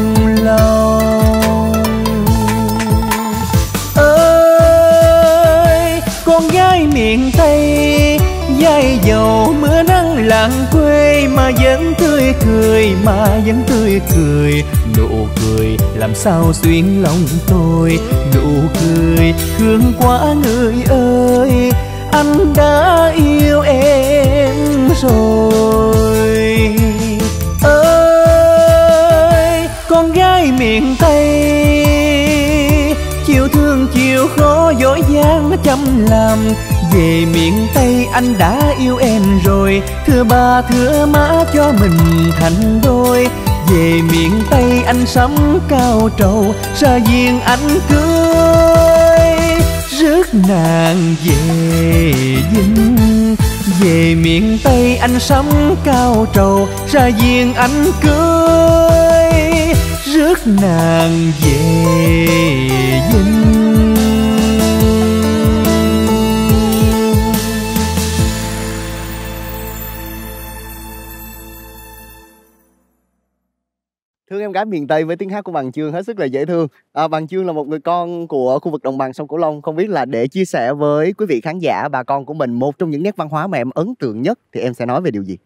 lòng. Ơi con gái miền Tây dai dầu mưa nắng làng quê, mà vẫn tươi cười mà vẫn tươi cười. Nụ cười làm sao xuyên lòng tôi, nụ cười thương quá người ơi. Anh đã yêu em rồi. Ơi con gái miền Tây chiều thương chiều khó dối gian chăm làm. Về miền Tây anh đã yêu em rồi, thưa ba thưa má cho mình thành đôi. Về miền Tây anh sắm cao trầu, ra duyên anh cưới rước nàng về Vinh. Về miền Tây anh sắm cao trầu, ra duyên anh cưới rước nàng về Vinh. Thương em gái miền Tây với tiếng hát của Bằng Chương hết sức là dễ thương. À, Bằng Chương là một người con của khu vực đồng bằng sông Cửu Long. Không biết là để chia sẻ với quý vị khán giả, bà con của mình, một trong những nét văn hóa mà em ấn tượng nhất thì em sẽ nói về điều gì?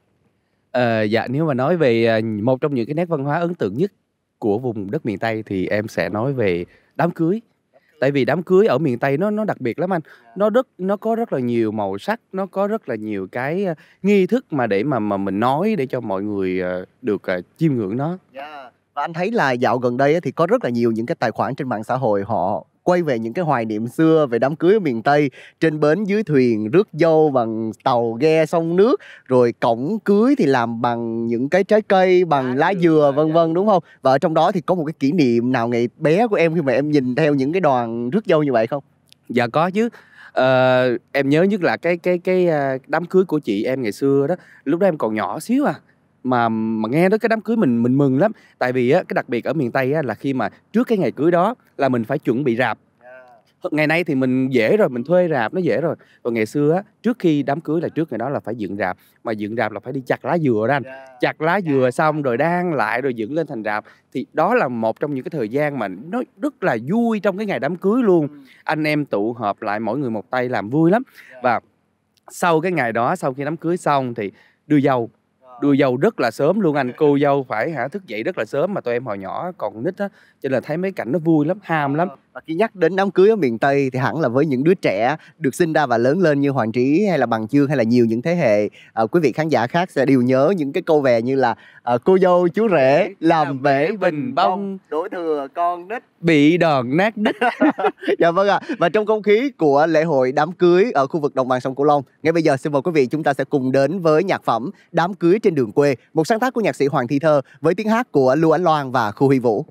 Ờ, dạ nếu mà nói về một trong những cái nét văn hóa ấn tượng nhất của vùng đất miền Tây thì em sẽ nói về đám cưới. Tại vì đám cưới ở miền Tây nó nó đặc biệt lắm anh. Nó rất nó có rất là nhiều màu sắc, nó có rất là nhiều cái uh, nghi thức mà để mà mà mình nói để cho mọi người uh, được uh, chiêm ngưỡng nó. Yeah. Và anh thấy là dạo gần đây thì có rất là nhiều những cái tài khoản trên mạng xã hội họ quay về những cái hoài niệm xưa về đám cưới ở miền Tây, trên bến dưới thuyền rước dâu bằng tàu ghe sông nước, rồi cổng cưới thì làm bằng những cái trái cây, bằng lá dừa vân vân, đúng không? Và ở trong đó thì có một cái kỷ niệm nào ngày bé của em khi mà em nhìn theo những cái đoàn rước dâu như vậy không? Dạ có chứ. Ờ, em nhớ nhất là cái cái cái đám cưới của chị em ngày xưa đó, lúc đó em còn nhỏ xíu à. Mà mà nghe tới cái đám cưới mình mình mừng lắm. Tại vì á, cái đặc biệt ở miền Tây á, là khi mà trước cái ngày cưới đó là mình phải chuẩn bị rạp. Ngày nay thì mình dễ rồi, mình thuê rạp nó dễ rồi. Còn ngày xưa á, trước khi đám cưới là trước ngày đó là phải dựng rạp. Mà dựng rạp là phải đi chặt lá dừa đó anh. Chặt lá dừa xong rồi đan lại rồi dựng lên thành rạp. Thì đó là một trong những cái thời gian mà nó rất là vui trong cái ngày đám cưới luôn. Anh em tụ họp lại mỗi người một tay làm vui lắm. Và sau cái ngày đó, sau khi đám cưới xong thì đưa dâu. Đưa dâu rất là sớm luôn anh. Cô dâu phải hả thức dậy rất là sớm. Mà tụi em hồi nhỏ còn nít á, cho nên là thấy mấy cảnh nó vui lắm, ham lắm. Và khi nhắc đến đám cưới ở miền Tây thì hẳn là với những đứa trẻ được sinh ra và lớn lên như Hoàng Trí hay là Bằng Chương hay là nhiều những thế hệ à, quý vị khán giả khác sẽ đều nhớ những cái câu về như là à, cô dâu chú rể làm bể bình bông, đổ thừa con nít bị đòn nát đít. Dạ vâng ạ. À. Và trong không khí của lễ hội đám cưới ở khu vực đồng bằng sông Cửu Long, ngay bây giờ xin mời quý vị chúng ta sẽ cùng đến với nhạc phẩm Đám cưới trên đường quê, một sáng tác của nhạc sĩ Hoàng Thị Thơ với tiếng hát của Lưu Ánh Loan và Khu Huy Vũ.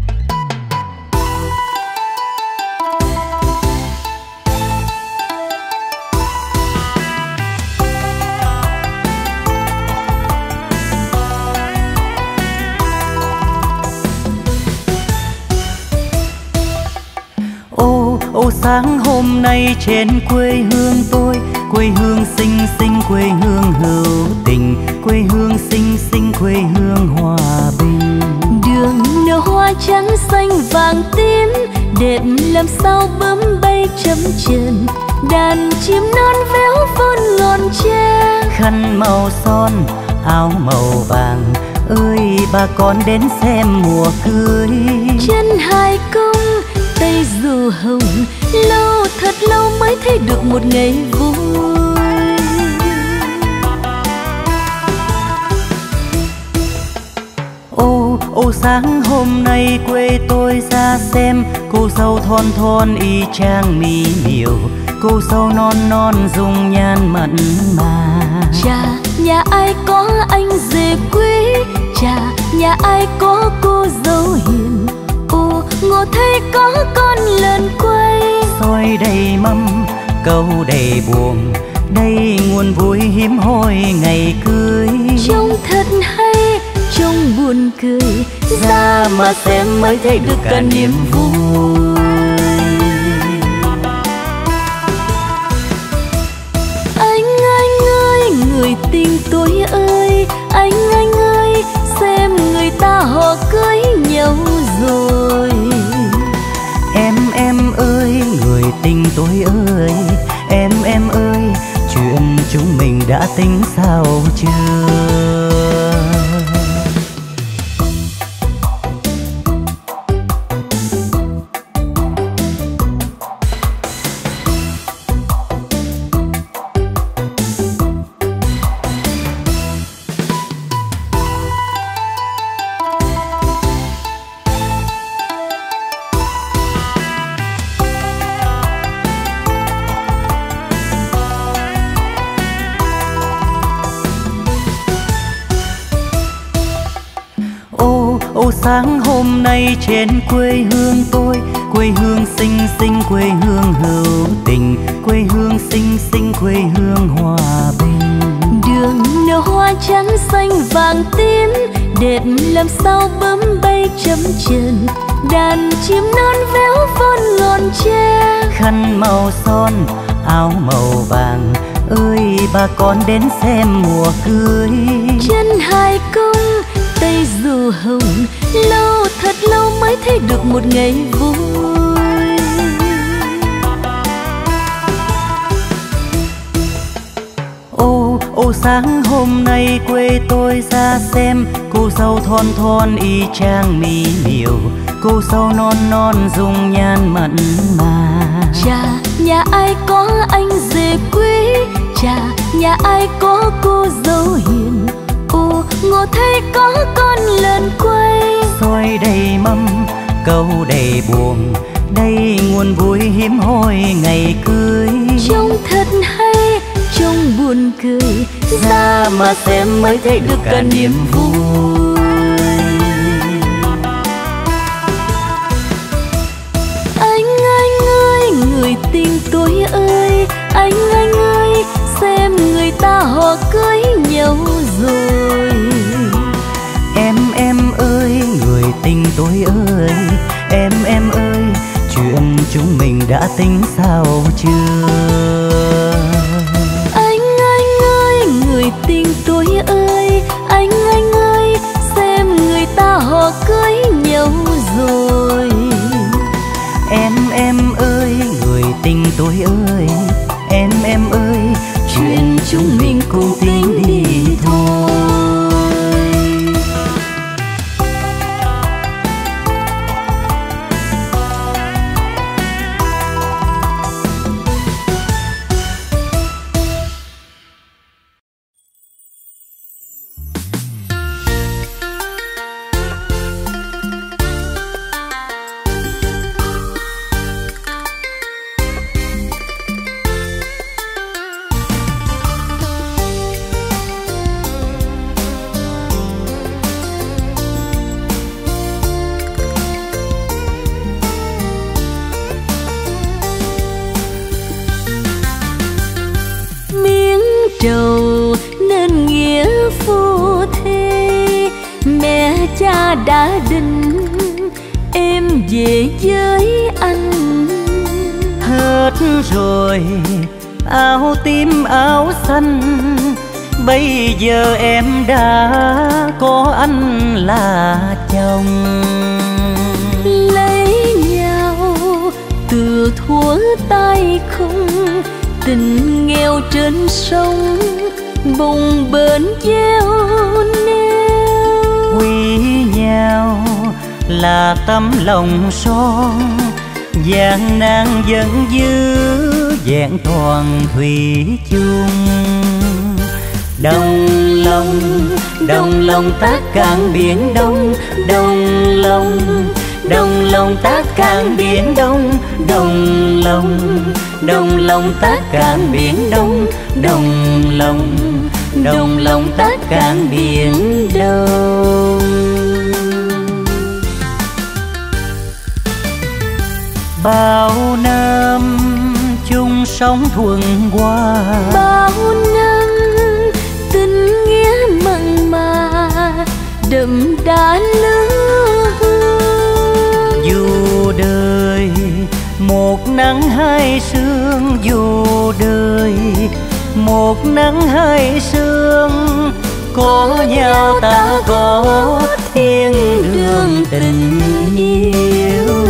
Ô sáng hôm nay trên quê hương tôi, quê hương xinh xinh, quê hương hữu tình, quê hương xinh xinh, quê hương hòa bình. Đường nở hoa trắng xanh vàng tím, đẹp làm sao bướm bay chấm trần, đàn chim non véo von ngọn tre. Khăn màu son, áo màu vàng, ơi bà con đến xem mùa cưới. Chân hai công tay dù hồng, lâu thật lâu mới thấy được một ngày vui. Ô ô sáng hôm nay quê tôi ra xem, cô dâu thon thon y chang mỹ miều, cô dâu non non dung nhan mặn mà. Chà nhà ai có anh rể quý, chà nhà ai có cô dâu hiền, ô ngộ thấy có con lợn quay. Xôi đầy mâm câu đầy buồn, đây nguồn vui hiếm hoi ngày cưới. Trông thật hay, trông buồn cười, ra mà xem mới thấy được cả niềm vui. Anh anh ơi người tình tôi ơi, anh anh ơi xem người ta họ cưới nhau rồi. Em em ơi người tình tôi ơi, em em ơi chuyện chúng mình đã tính sao chưa? Ô sáng hôm nay trên quê hương tôi, quê hương xinh xinh, quê hương hữu tình, quê hương xinh xinh, quê hương hòa bình. Đường nở hoa trắng xanh vàng tím, đẹp làm sao bướm bay chấm trần, đàn chim non véo von ngọn tre. Khăn màu son, áo màu vàng, ơi bà con đến xem mùa cưới. Chân hai công tay dù hồng, lâu thật lâu mới thấy được một ngày vui. Ô, ô sáng hôm nay quê tôi ra xem, cô dâu thon thon y chang mỹ miều, cô dâu non non dung nhan mặn mà. Chà, nhà ai có anh rể quý, chà, nhà ai có cô dâu hiền. Ô, ngộ thấy có con lợn quay, xôi đầy mâm, câu đầy buồn, đây nguồn vui hiếm hoi ngày cưới. Trông thật hay, trông buồn cười, ra mà xem mới thấy được cả niềm vui. Anh anh ơi, người tình tôi ơi, anh anh ơi, xem người ta họ cưới nhau rồi. Em em ơi, người tình tôi ơi, em em ơi, chuyện chúng mình đã tính sao chưa? Anh anh ơi, người tình tôi ơi, anh anh ơi, xem người ta họ cưới nhau rồi. Em em ơi, người tình tôi ơi, em em ơi, chuyện chúng mình cùng tính đi thôi. Trầu nên nghĩa phu thê, mẹ cha đã định em về với anh. Hết rồi áo tím áo xanh, bây giờ em đã có anh là chồng. Lấy nhau từ thuở tay không, tình nghèo trên sông bồng bềnh gieo neo. Quý nhau là tấm lòng son, gian nan vẫn giữ vẹn toàn thủy chung. Đồng lòng đồng lòng tác cạn biển Đông, đồng lòng đồng lòng tác cạn biển Đông, đồng lòng đồng lòng tác cạn biển Đông, đồng lòng đồng lòng tác cạn biển Đông. Bao năm chung sống thuận hòa, bao năm tình nghĩa mặn mà đậm đà lứa hương. Dù đời một nắng hai sương, dù đời một nắng hai sương, có nhau ta có thiên đường tình yêu.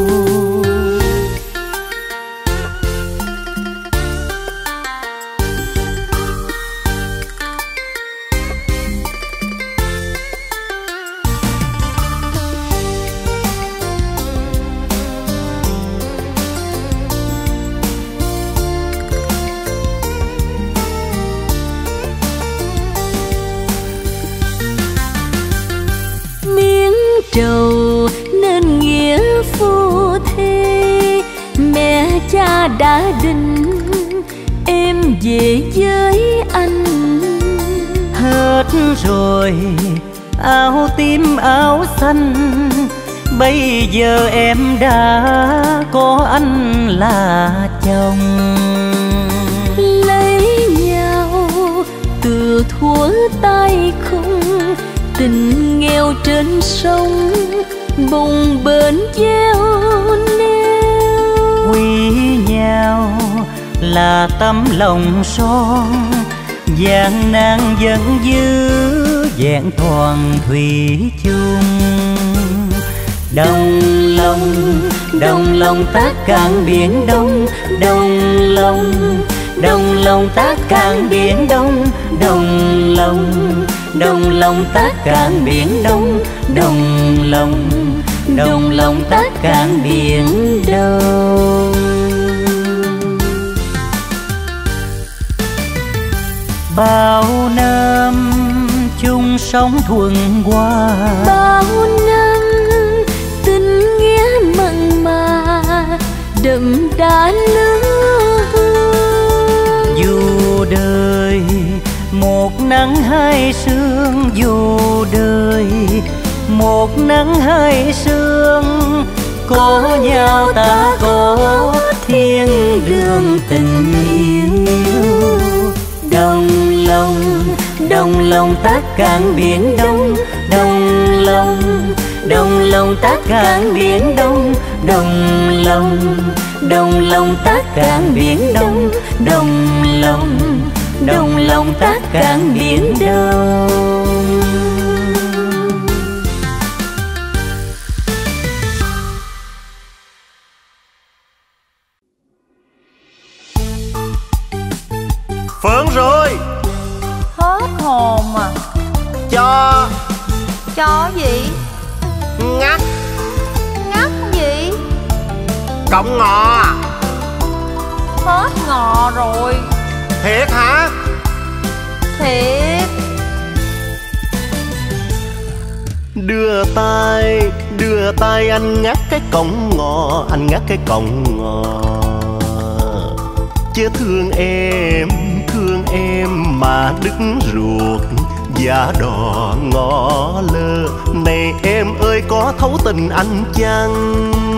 Trầu nên nghĩa phu thê, mẹ cha đã định em về với anh. Hết rồi áo tím áo xanh, bây giờ em đã có anh là chồng. Lấy nhau từ thuở tay không, tình nghèo trên sông bồng bềnh gieo neo. Quý nhau là tấm lòng son, gian nan vẫn giữ vẹn toàn thủy chung. Đồng lòng, đồng lòng tác cạn biển Đông, đồng lòng, đồng lòng tác cạn biển Đông, đồng lòng, đồng lòng tác cạn biển Đông, đồng lòng, đồng lòng tác cạn biển Đông. Bao năm chung sống thuận hòa, bao năm tình nghĩa mặn mà đậm đà lứa hương. Dù đời một nắng hai sương, dù đời một nắng hai sương, có nhau ta có thiên đường tình yêu. Đồng lòng, đồng lòng tác cạn biển Đông, đồng lòng, đồng lòng tác cạn biển Đông, đồng lòng, đồng lòng tác cạn biển Đông, đồng lòng, đồng lòng tác cạn biển Đông. Phượng rồi. Hết hồn à. Cho. Cho gì? Ngắt. Ngắt gì? Cộng ngò. Hết ngò rồi. Thiệt hả? Thiệt. Đưa tay, đưa tay anh ngắt cái cọng ngò, anh ngắt cái cọng ngò. Chứ thương em, thương em mà đứt ruột, da đỏ ngõ lơ. Này em ơi có thấu tình anh chăng?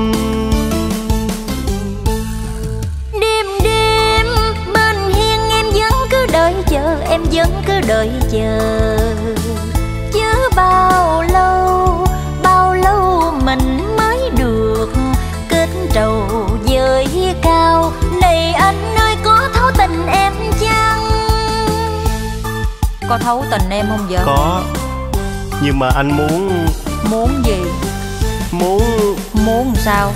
Đêm đêm bên hiên em vẫn cứ đợi chờ, em vẫn cứ đợi chờ. Chứ bao lâu, bao lâu mình mới được kết trầu với cao. Này anh ơi có thấu tình em chăng? Có thấu tình em không vợ? Có. Nhưng mà anh muốn... Muốn gì? Muốn... Muốn sao?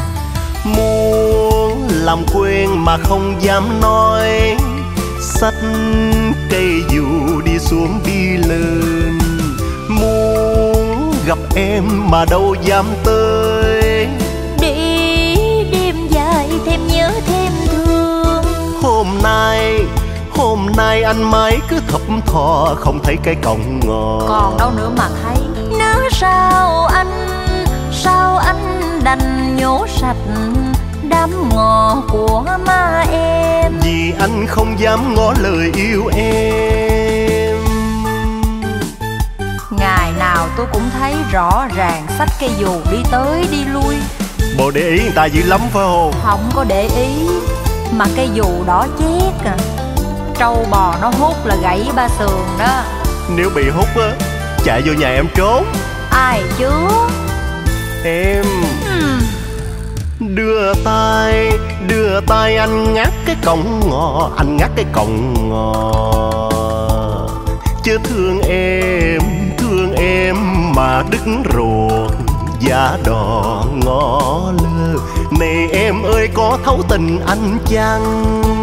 Muốn làm quen mà không dám nói. Xách cây dù đi xuống đi lên. Muốn gặp em mà đâu dám tới. Đi đêm dài thêm nhớ thêm thương. Hôm nay, hôm nay anh mãi cứ thập thò không thấy cái cọng ngò. Còn đâu nữa mà thấy. Nếu sao anh, sao anh đành nhổ sạch đám ngò của má em. Vì anh không dám ngỏ lời yêu em. Ngày nào tôi cũng thấy rõ ràng xách cây dù đi tới đi lui. Bộ để ý người ta dữ lắm phải không? Không có để ý. Mà cây dù đỏ chét à. Trâu bò nó hút là gãy ba sườn đó. Nếu bị hút á, chạy vô nhà em trốn. Ai chứ? Em hmm. Đưa tay, đưa tay anh ngắt cái cọng ngò, anh ngắt cái cọng ngò. Chứ thương em, thương em mà đứt ruột, da đỏ ngõ lơ. Này em ơi có thấu tình anh chăng?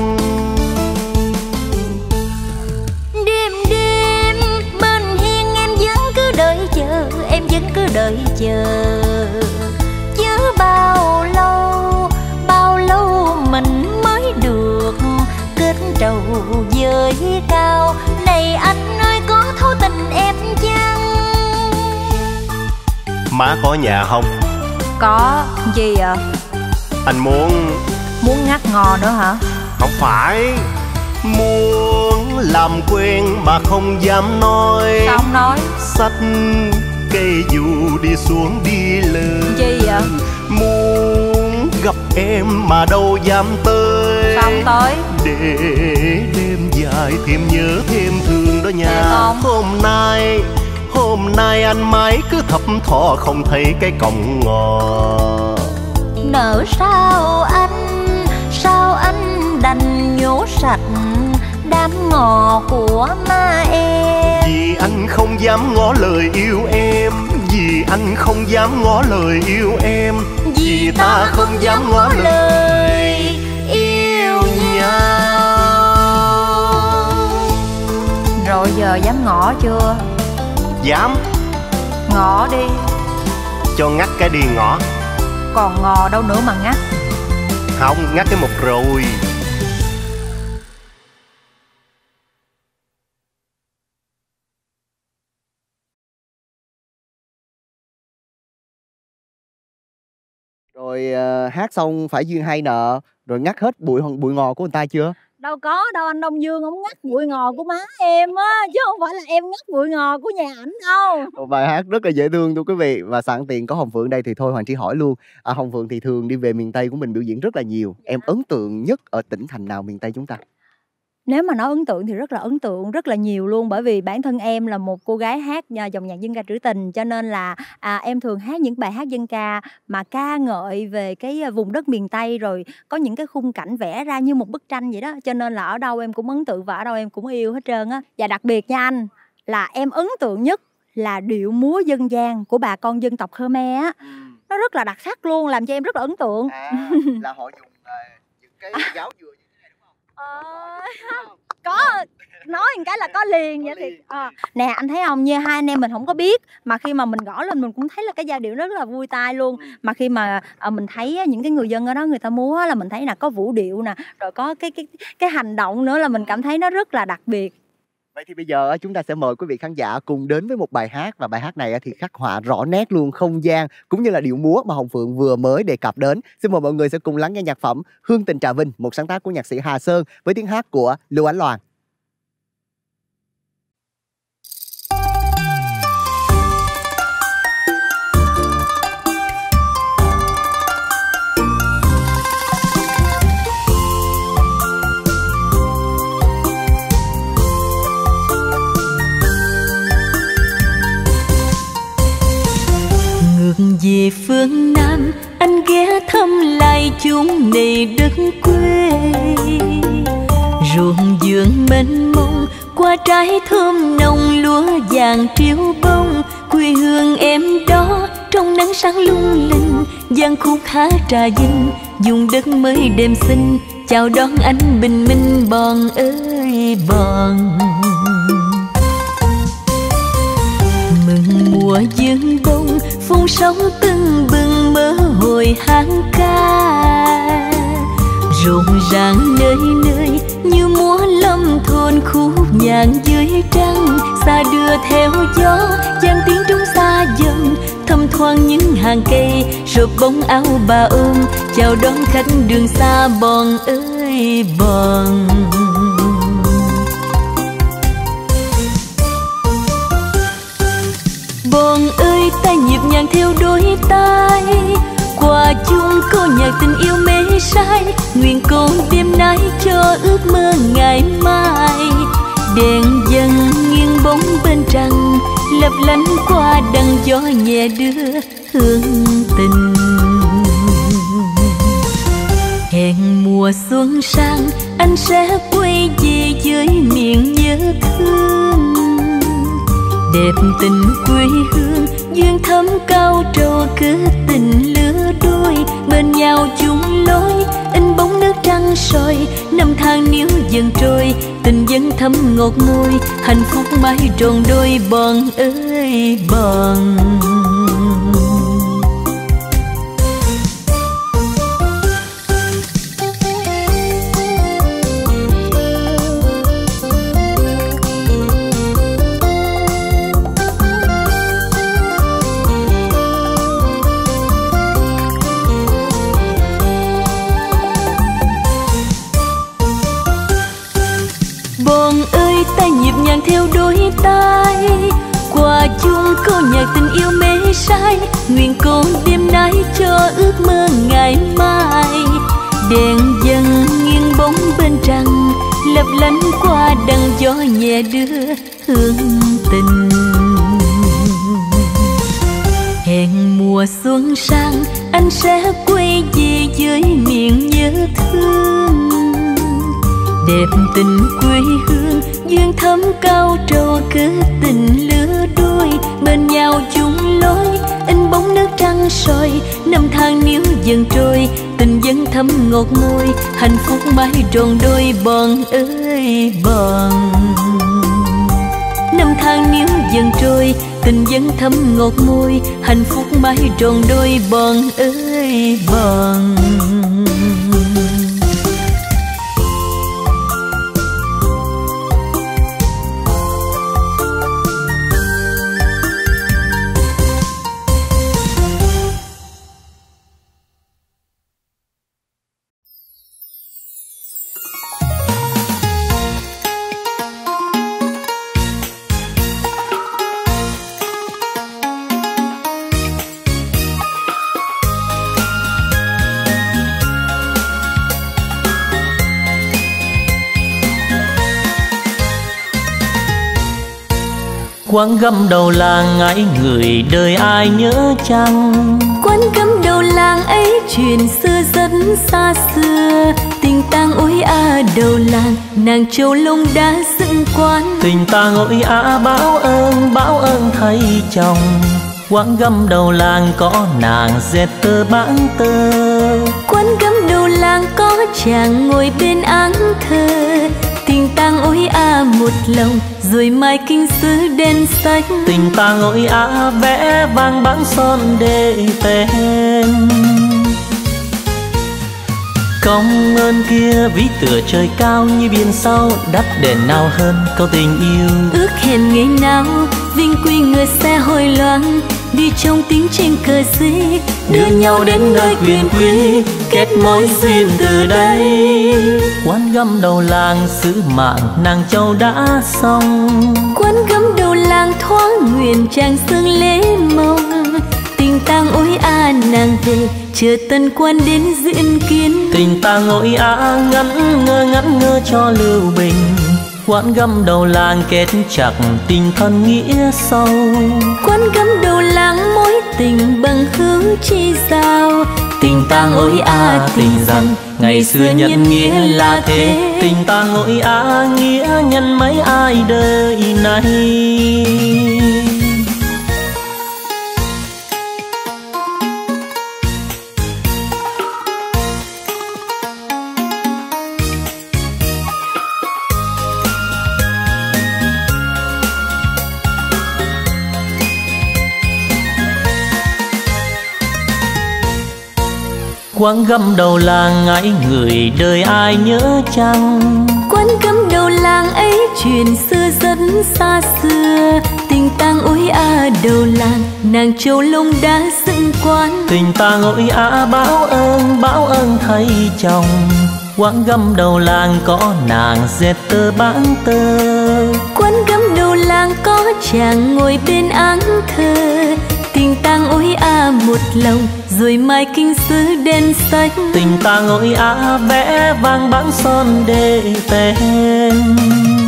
Đêm đêm bên hiên em vẫn cứ đợi chờ, em vẫn cứ đợi chờ. Chứ bao lâu, bao lâu mình mới được kết trầu với cao. Này anh ơi có thấu tình em chăng? Má có nhà không? Có. Gì ạ? Anh muốn... Muốn ngắt ngò nữa hả? Không phải. Muốn làm quen mà không dám nói. Sao không nói? Xách cây dù đi xuống đi lên. Gì vậy? Muốn gặp em mà đâu dám tới. Sao không tới? Để đêm dài thêm nhớ thêm thương đó nha. Hôm nay, hôm nay anh mãi cứ thập thò không thấy cái cọng ngò. Nỡ sao anh, sao anh đành nhổ sạch đám ngò của má em. Vì anh không dám ngỏ lời yêu em, vì anh không dám ngỏ lời yêu em, vì ta không dám ngỏ lời yêu nhau. Rồi giờ dám ngỏ chưa? Dám. Ngỏ đi. Cho ngắt cái đi ngỏ. Còn ngò đâu nữa mà ngắt. Không, ngắt cái một rồi. Rồi uh, hát xong phải duyên hai nợ, rồi ngắt hết bụi bụi ngò của người ta chưa? Đâu có đâu, anh Đông Dương không ngắt bụi ngò của má em á, chứ không phải là em ngắt bụi ngò của nhà ảnh đâu. Một bài hát rất là dễ thương thưa quý vị. Và sẵn tiện có Hồng Phượng đây thì thôi Hoàng Trí hỏi luôn. À, Hồng Phượng thì thường đi về miền Tây của mình biểu diễn rất là nhiều. Em ấn tượng nhất ở tỉnh thành nào miền Tây chúng ta? Nếu mà nói ấn tượng thì rất là ấn tượng, rất là nhiều luôn. Bởi vì bản thân em là một cô gái hát dòng nhạc dân ca trữ tình, cho nên là à, em thường hát những bài hát dân ca mà ca ngợi về cái vùng đất miền Tây, rồi có những cái khung cảnh vẽ ra như một bức tranh vậy đó. Cho nên là ở đâu em cũng ấn tượng và ở đâu em cũng yêu hết trơn á. Và đặc biệt nha anh, là em ấn tượng nhất là điệu múa dân gian của bà con dân tộc Khmer á. Ừ. Nó rất là đặc sắc luôn, làm cho em rất là ấn tượng. À, là họ dùng uh, những cái giáo dừa như thế này đúng không? Ờ, có nói một cái là có liền vậy thì à. Nè anh thấy không, như hai anh em mình không có biết mà khi mà mình gõ lên mình cũng thấy là cái giai điệu rất là vui tai luôn. Mà khi mà à, mình thấy những cái người dân ở đó người ta múa là mình thấy là có vũ điệu nè, rồi có cái cái cái hành động nữa là mình cảm thấy nó rất là đặc biệt. Vậy thì bây giờ chúng ta sẽ mời quý vị khán giả cùng đến với một bài hát. Và bài hát này thì khắc họa rõ nét luôn không gian cũng như là điệu múa mà Hồng Phượng vừa mới đề cập đến. Xin mời mọi người sẽ cùng lắng nghe nhạc phẩm Hương Tình Trà Vinh, một sáng tác của nhạc sĩ Hà Sơn với tiếng hát của Lưu Ánh Loan. Về phương Nam anh ghé thăm lại chốn này đất quê, ruộng vườn mênh mông qua trái thơm nồng lúa vàng triêu bông. Quê hương em đó trong nắng sáng lung linh, giang khúc hát Trà Vinh dùng đất mới đêm xinh chào đón anh bình minh bòn ơi bòn. Mừng mùa dương bông phun sóng tưng bừng mơ hồi hát ca, rộn ràng nơi nơi như múa lâm thôn khúc nhạc dưới trăng. Xa đưa theo gió giang tiếng trống xa dần, thầm thoáng những hàng cây rồi bóng áo bà ôm chào đón khách đường xa bòn ơi bòn. Bòn ơi ta nhịp nhàng theo đôi tay, qua chung câu nhạc tình yêu mê say, nguyện cầu đêm nay cho ước mơ ngày mai. Đèn dần nghiêng bóng bên trăng, lấp lánh qua đằng gió nhẹ đưa hương tình. Hẹn mùa xuân sang anh sẽ quay về với miền nhớ thương, đẹp tình quê hương duyên thắm cao trầu cứ tình lứa đôi. Bên nhau chung lối in bóng nước trăng soi, năm tháng níu dần trôi tình vẫn thắm ngọt môi, hạnh phúc mãi tròn đôi bòn ơi bòn. Theo đôi tay qua chung câu nhạc tình yêu mê say, nguyện cầu đêm nay cho ước mơ ngày mai. Đèn dần nghiêng bóng bên trăng, lấp lánh qua đằng gió nhẹ đưa hương tình. Hẹn mùa xuân sang anh sẽ quay về với miền nhớ thương, đẹp tình quê hương, duyên thắm cao trầu cứ tình lứa đôi, bên nhau chung lối in bóng nước trăng soi. Năm tháng níu dần trôi, tình vẫn thắm ngọt môi, hạnh phúc mãi tròn đôi bọn ơi bọn. Năm tháng níu dần trôi, tình vẫn thắm ngọt môi, hạnh phúc mãi tròn đôi bọn ơi bọn. Quán gấm đầu làng ấy người đời ai nhớ chăng? Quán gấm đầu làng ấy chuyện xưa rất xa xưa, tình tang ôi a đầu làng nàng châu lông đã dựng quán. Tình tang ôi a báo ơn báo ơn thầy chồng, quán gấm đầu làng có nàng dệt tơ bán tơ. Quán gấm đầu làng có chàng ngồi bên áng thơ, tình tang ôi a một lòng rồi mai kinh sư đen sách. Tình tang ôi a vẽ vang bắn son để tên. Công ơn kia ví tựa trời cao như biển sâu, đắp đền nào hơn câu tình yêu. Ước hẹn ngày nào vinh quy người xe hồi loạn, đi trong tiếng trên cờ xí đưa nhau đến nơi quyền quý, kết mối duyên từ đây. Quán gấm đầu làng sứ mạng nàng châu đã xong, quán gấm đầu làng thoáng nguyện chàng sương lễ mong. Tình tang ôi a nàng về chờ tân quan đến diễn kiến. Tình tang ôi a ngắn ngơ ngắn ngơ cho lưu bình, quán gấm đầu làng kết chặt tình thân nghĩa sâu. Quán gấm đầu làng mối tình bằng hữu chi giao. Tình tang ôi a tình rằng ngày xưa nhân nghĩa là thế, tình tang ôi a nghĩa nhân mấy ai đời này. Quán gấm đầu làng ấy người đời ai nhớ chăng? Quán gấm đầu làng ấy chuyện xưa rất xa xưa, tình tang ôi a đầu làng nàng châu lông đã dựng quán. Tình tang ôi a báo ơn báo ơn thầy chồng, quán gấm đầu làng có nàng dệt tơ bán tơ. Quán gấm đầu làng có chàng ngồi bên áng thơ, tình tang ôi a một lòng rồi mai kinh sư đen sách. Tình tang ôi a vẽ vang bắn son để tên.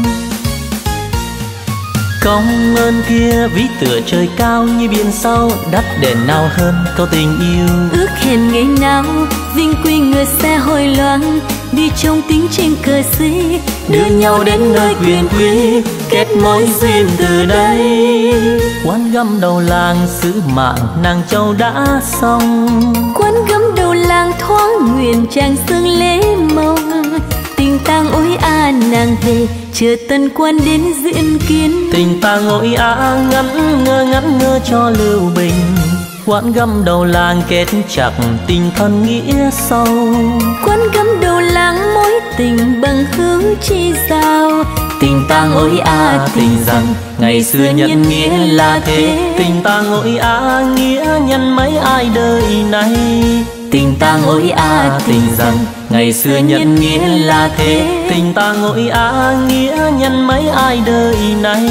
Công ơn kia ví tựa trời cao như biển sâu, đắp đền nào hơn câu tình yêu. Ước hẹn ngày nào vinh quy người xe hồi loạn, đi trong tiếng trên cờ xí đưa nhau đến nơi quyền quý, kết mối duyên từ đây. Quán gấm đầu làng sứ mạng nàng châu đã xong, quán gấm đầu làng thoáng nguyện chàng sương lễ mong. Tình tang ôi a nàng về chờ tân quan đến diễn kiến. Tình tang ôi a ngắn ngơ ngắn ngơ cho lưu bình, quán gấm đầu làng kết chặt tình thân nghĩa sâu. Quán gấm đầu làng mối tình bằng hữu chi giao. Tình tang ôi a tình rằng ngày xưa nhân nghĩa là thế, tình tang ôi a nghĩa nhân mấy ai đời này. Tình tang ôi a tình rằng ngày xưa nhân nghĩa là thế, tình tang ôi a nghĩa nhân mấy ai đời này.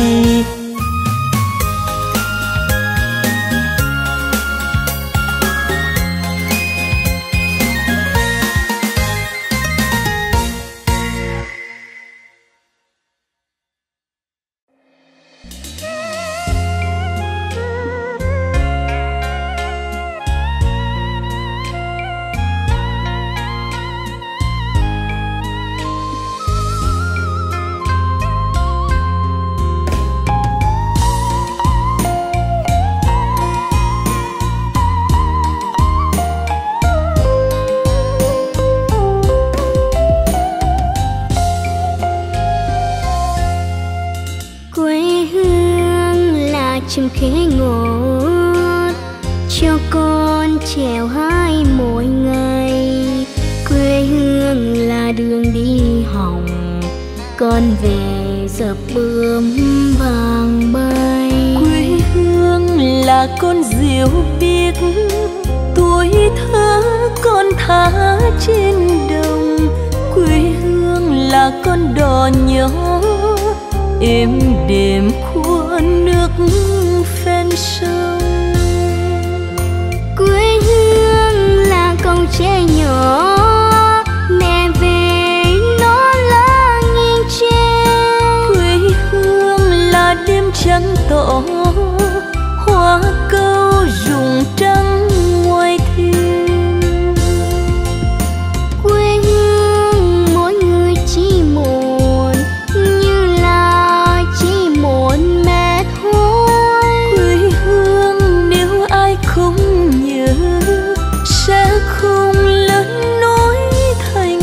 chim khế ngọt cho con trèo hái mỗi ngày. Quê hương là đường đi hồng, con về dập bướm vàng bay. Quê hương là con diều biếc, tuổi thơ con thả trên đồng. Quê hương là con đò nhỏ êm đềm khuôn nước ven sông. Quê hương là con trẻ nhỏ mẹ về nó lá nghiêng tre. Quê hương là đêm trắng tỏ hoa câu rụng trắng ngoài thềm. Quê hương mỗi người chỉ một như là chỉ một mẹ thôi. Quê hương nếu ai không nhớ sẽ không lớn nổi thành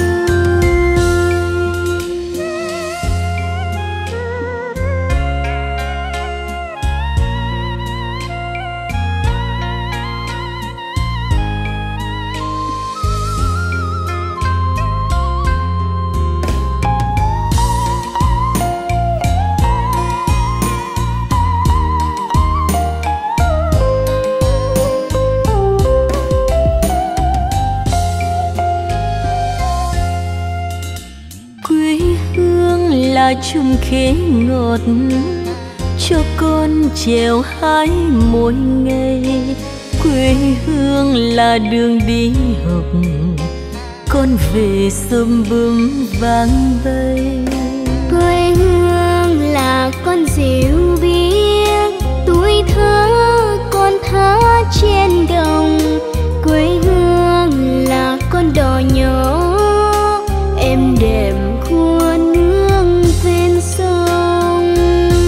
là chum khế ngọt cho con trèo hái mỗi ngày. Quê hương là đường đi học, con về sớm bướm vàng bay. Quê hương là con diều biếc, tuổi thơ con thả trên đồng. Quê hương là con đò nhỏ êm đềm khuôn nước ven sông.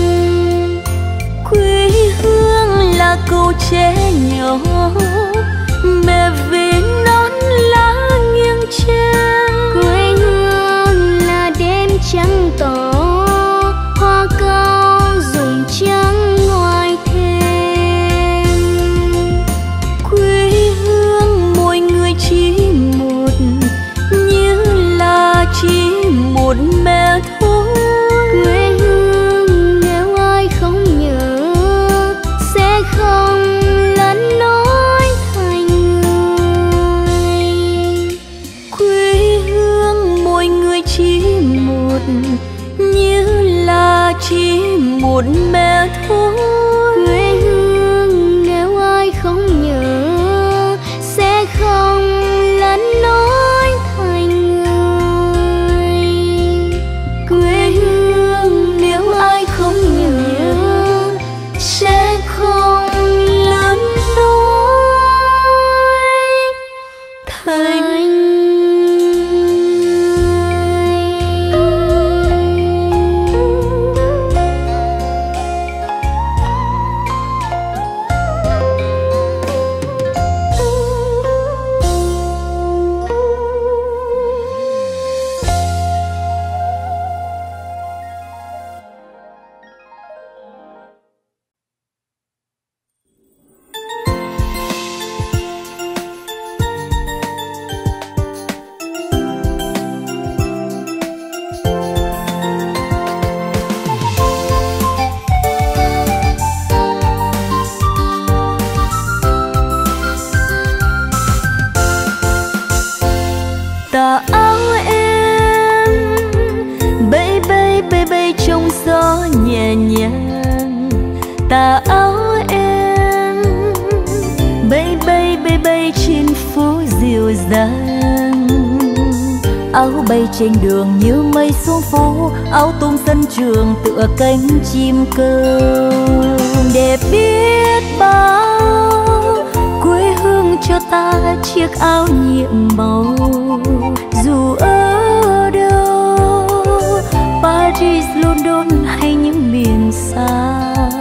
Quê hương là câu trẻ nhỏ mẹ về nón lá nghiêng trang. Quê hương là đêm trắng tỏ hoa cao rụng trắng ngoài thềm. Quê hương mỗi người chỉ một như là chỉ một mẹ thôi. Quê hương nếu ai không nhớ sẽ không lẫn nổi thành người. Quê hương mỗi người chỉ một như là chỉ một mẹ thôi. Quê hương nếu ai không nhớ sẽ không lẫn nổi thành người. Quê hương nếu ai không nhớ sẽ không lớn nổi thành tà áo em bay bay bay bay trong gió nhẹ nhàng. Tà áo em bay bay bay bay trên phố dịu dàng. Áo bay trên đường như mây xuống phố, áo tung sân trường tựa cánh chim câu. Đẹp biết bao quê hương cho ta chiếc áo nhiệm màu. Dù ở đâu Paris, London hay những miền xa,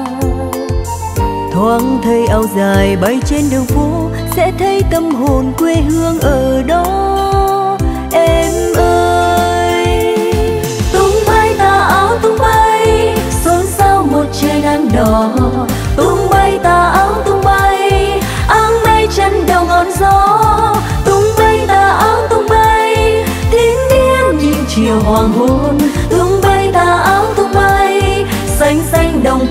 thoáng thấy áo dài bay trên đường phố sẽ thấy tâm hồn quê hương ở đó. Em ơi tung bay tà áo tung bay xôn xao một trời nắng đỏ,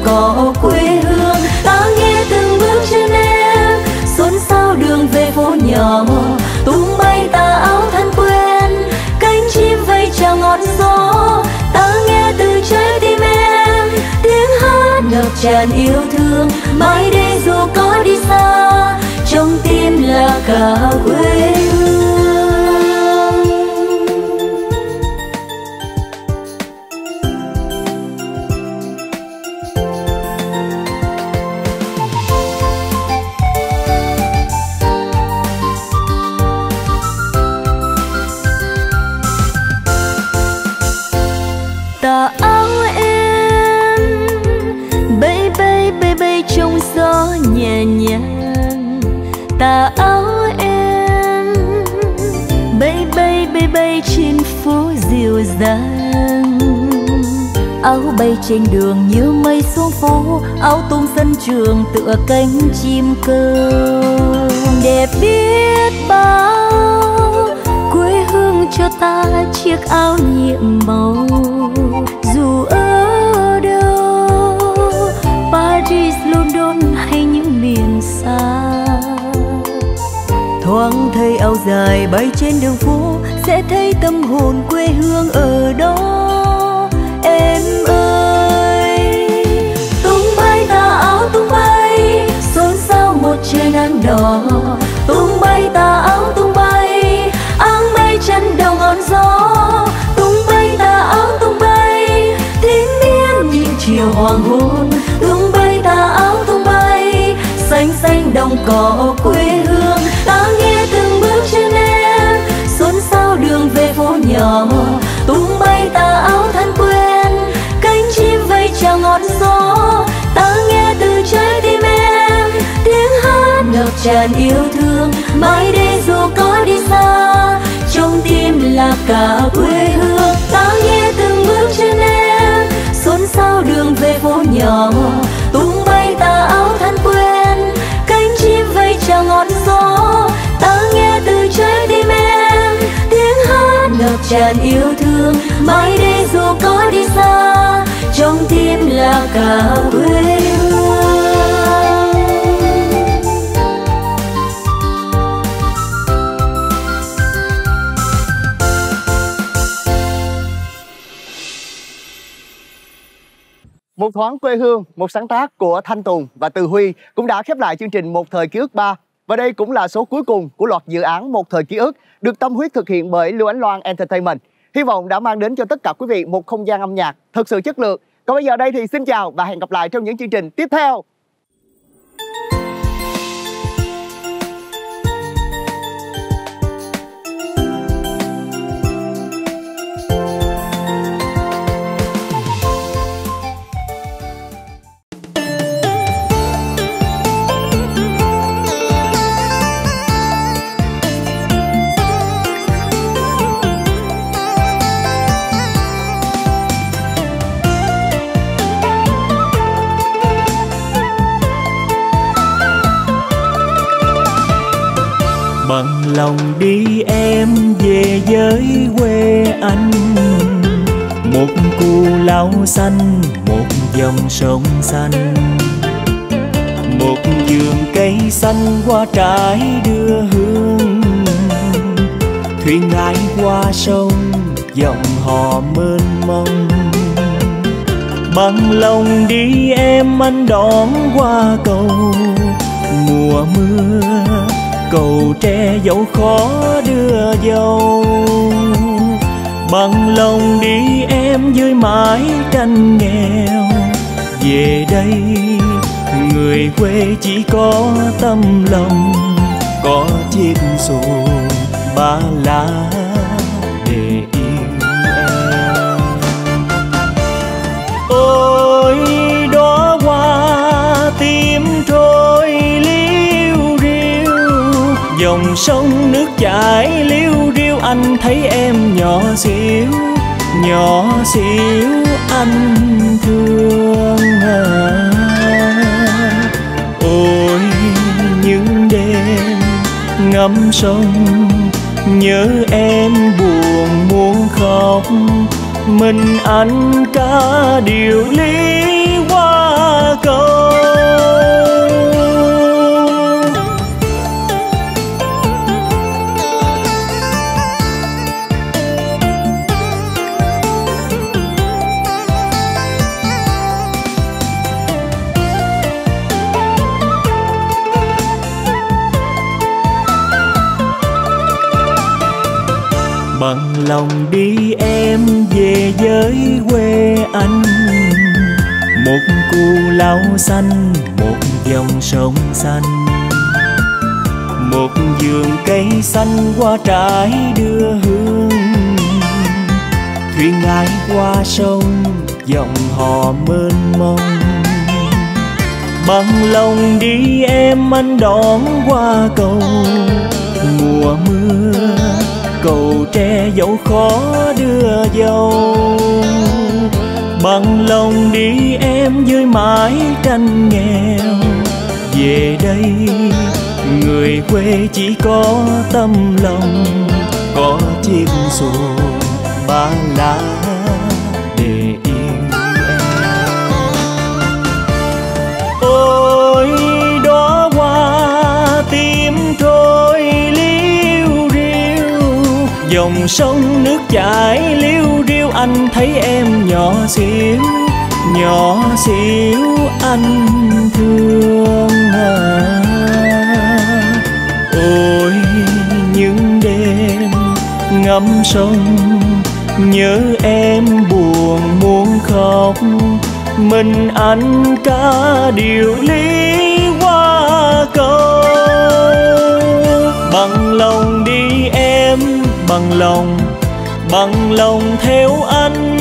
cỏ quê hương. Ta nghe từng bước chân em xôn xao đường về phố nhỏ, tung bay tà áo thân quen, cánh chim vây chào ngọn gió. Ta nghe từ trái tim em tiếng hát ngập tràn yêu thương, mãi đây dù có đi xa, trong tim là cả quê hương. Tà áo em bay bay bay bay trong gió nhẹ nhàng, tà áo em bay bay bay bay trên phố dịu dàng. Áo bay trên đường như mây xuống phố, áo tung sân trường tựa cánh chim câu. Đẹp biết bao quê hương cho ta chiếc áo nhiệm màu, dù ở đâu Paris, London hay những miền xa. Thoáng thấy áo dài bay trên đường phố, sẽ thấy tâm hồn quê hương ở đó em ơi. Tung bay tà áo tung bay, xôn xao một trời nắng đỏ. Tung bay tà áo tung bay, áng mây chân đầu ngọn gió. Tung bay tà áo tung bay, thiên nhiên những chiều hoàng hôn. Tung bay tà áo tung bay, xanh xanh đồng cỏ quê hương. Ta nghe từng bước chân em xôn xao đường về phố nhỏ, tung bay tà áo thân quen, cánh chim vây chào ngọn gió. Ta nghe từ trái tim em tiếng hát ngập tràn yêu thương, mãi đây dù có đi xa, trong tim là cả quê hương. Ta nghe từng bước chân em xôn xao đường về phố nhỏ, tung bay tà áo thân quen, cánh chim vây chào ngọn gió. Ta nghe từ trái tim em tiếng hát ngập tràn yêu thương, mãi đây dù có đi xa, trong tim là cả quê hương. Một thoáng quê hương, một sáng tác của Thanh Tùng và Từ Huy cũng đã khép lại chương trình Một Thời Ký ức ba. Và đây cũng là số cuối cùng của loạt dự án Một Thời Ký ức được tâm huyết thực hiện bởi Lưu Ánh Loan Entertainment. Hy vọng đã mang đến cho tất cả quý vị một không gian âm nhạc thật sự chất lượng. Còn bây giờ đây thì xin chào và hẹn gặp lại trong những chương trình tiếp theo. Bằng lòng đi em về với quê anh, một cù lao xanh, một dòng sông xanh, một vườn cây xanh hoa trái đưa hương. Thuyền ngài qua sông, dòng hò mênh mông. Bằng lòng đi em anh đón qua cầu, mùa mưa cầu tre dẫu khó đưa dâu. Bằng lòng đi em dưới mái tranh nghèo, về đây người quê chỉ có tâm lòng, có chiếc xuồng ba lá để yêu em. Ôi đóa hoa tím trôi liêu riêu, dòng sông nước chảy liêu riêu, anh thấy em nhỏ xíu, nhỏ xíu anh thương à. Ôi những đêm ngắm sông nhớ em buồn muốn khóc, mình anh ca điều ly hoa Bằng lòng đi em về với quê anh, một cù lao xanh, một dòng sông xanh, một vườn cây xanh hoa trái đưa hương. Thuyền ngài qua sông, dòng hò mênh mông. Bằng lòng đi em anh đón qua cầu, mùa mưa cầu tre dẫu khó đưa dâu. Bằng lòng đi em dưới mái tranh nghèo, về đây người quê chỉ có tâm lòng, có chiếc xuồng ba lá để yêu em. Ôi đóa hoa tím trôi liu riu, dòng sông nước chảy liu riu, anh thấy em nhỏ xíu, nhỏ xíu anh thương à. Ôi những đêm ngắm sông nhớ em buồn muốn khóc, mình anh ca điều lý qua câu. Bằng lòng đi em, bằng lòng, bằng lòng theo anh.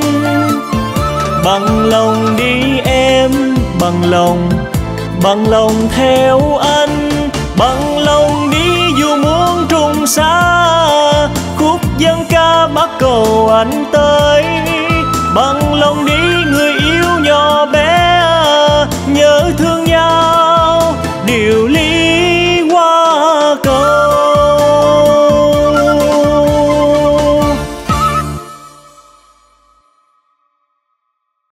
Bằng lòng đi em, bằng lòng, bằng lòng theo anh. Bằng lòng đi dù muốn trùng xa, khúc dân ca bắt cầu anh tới. Bằng lòng đi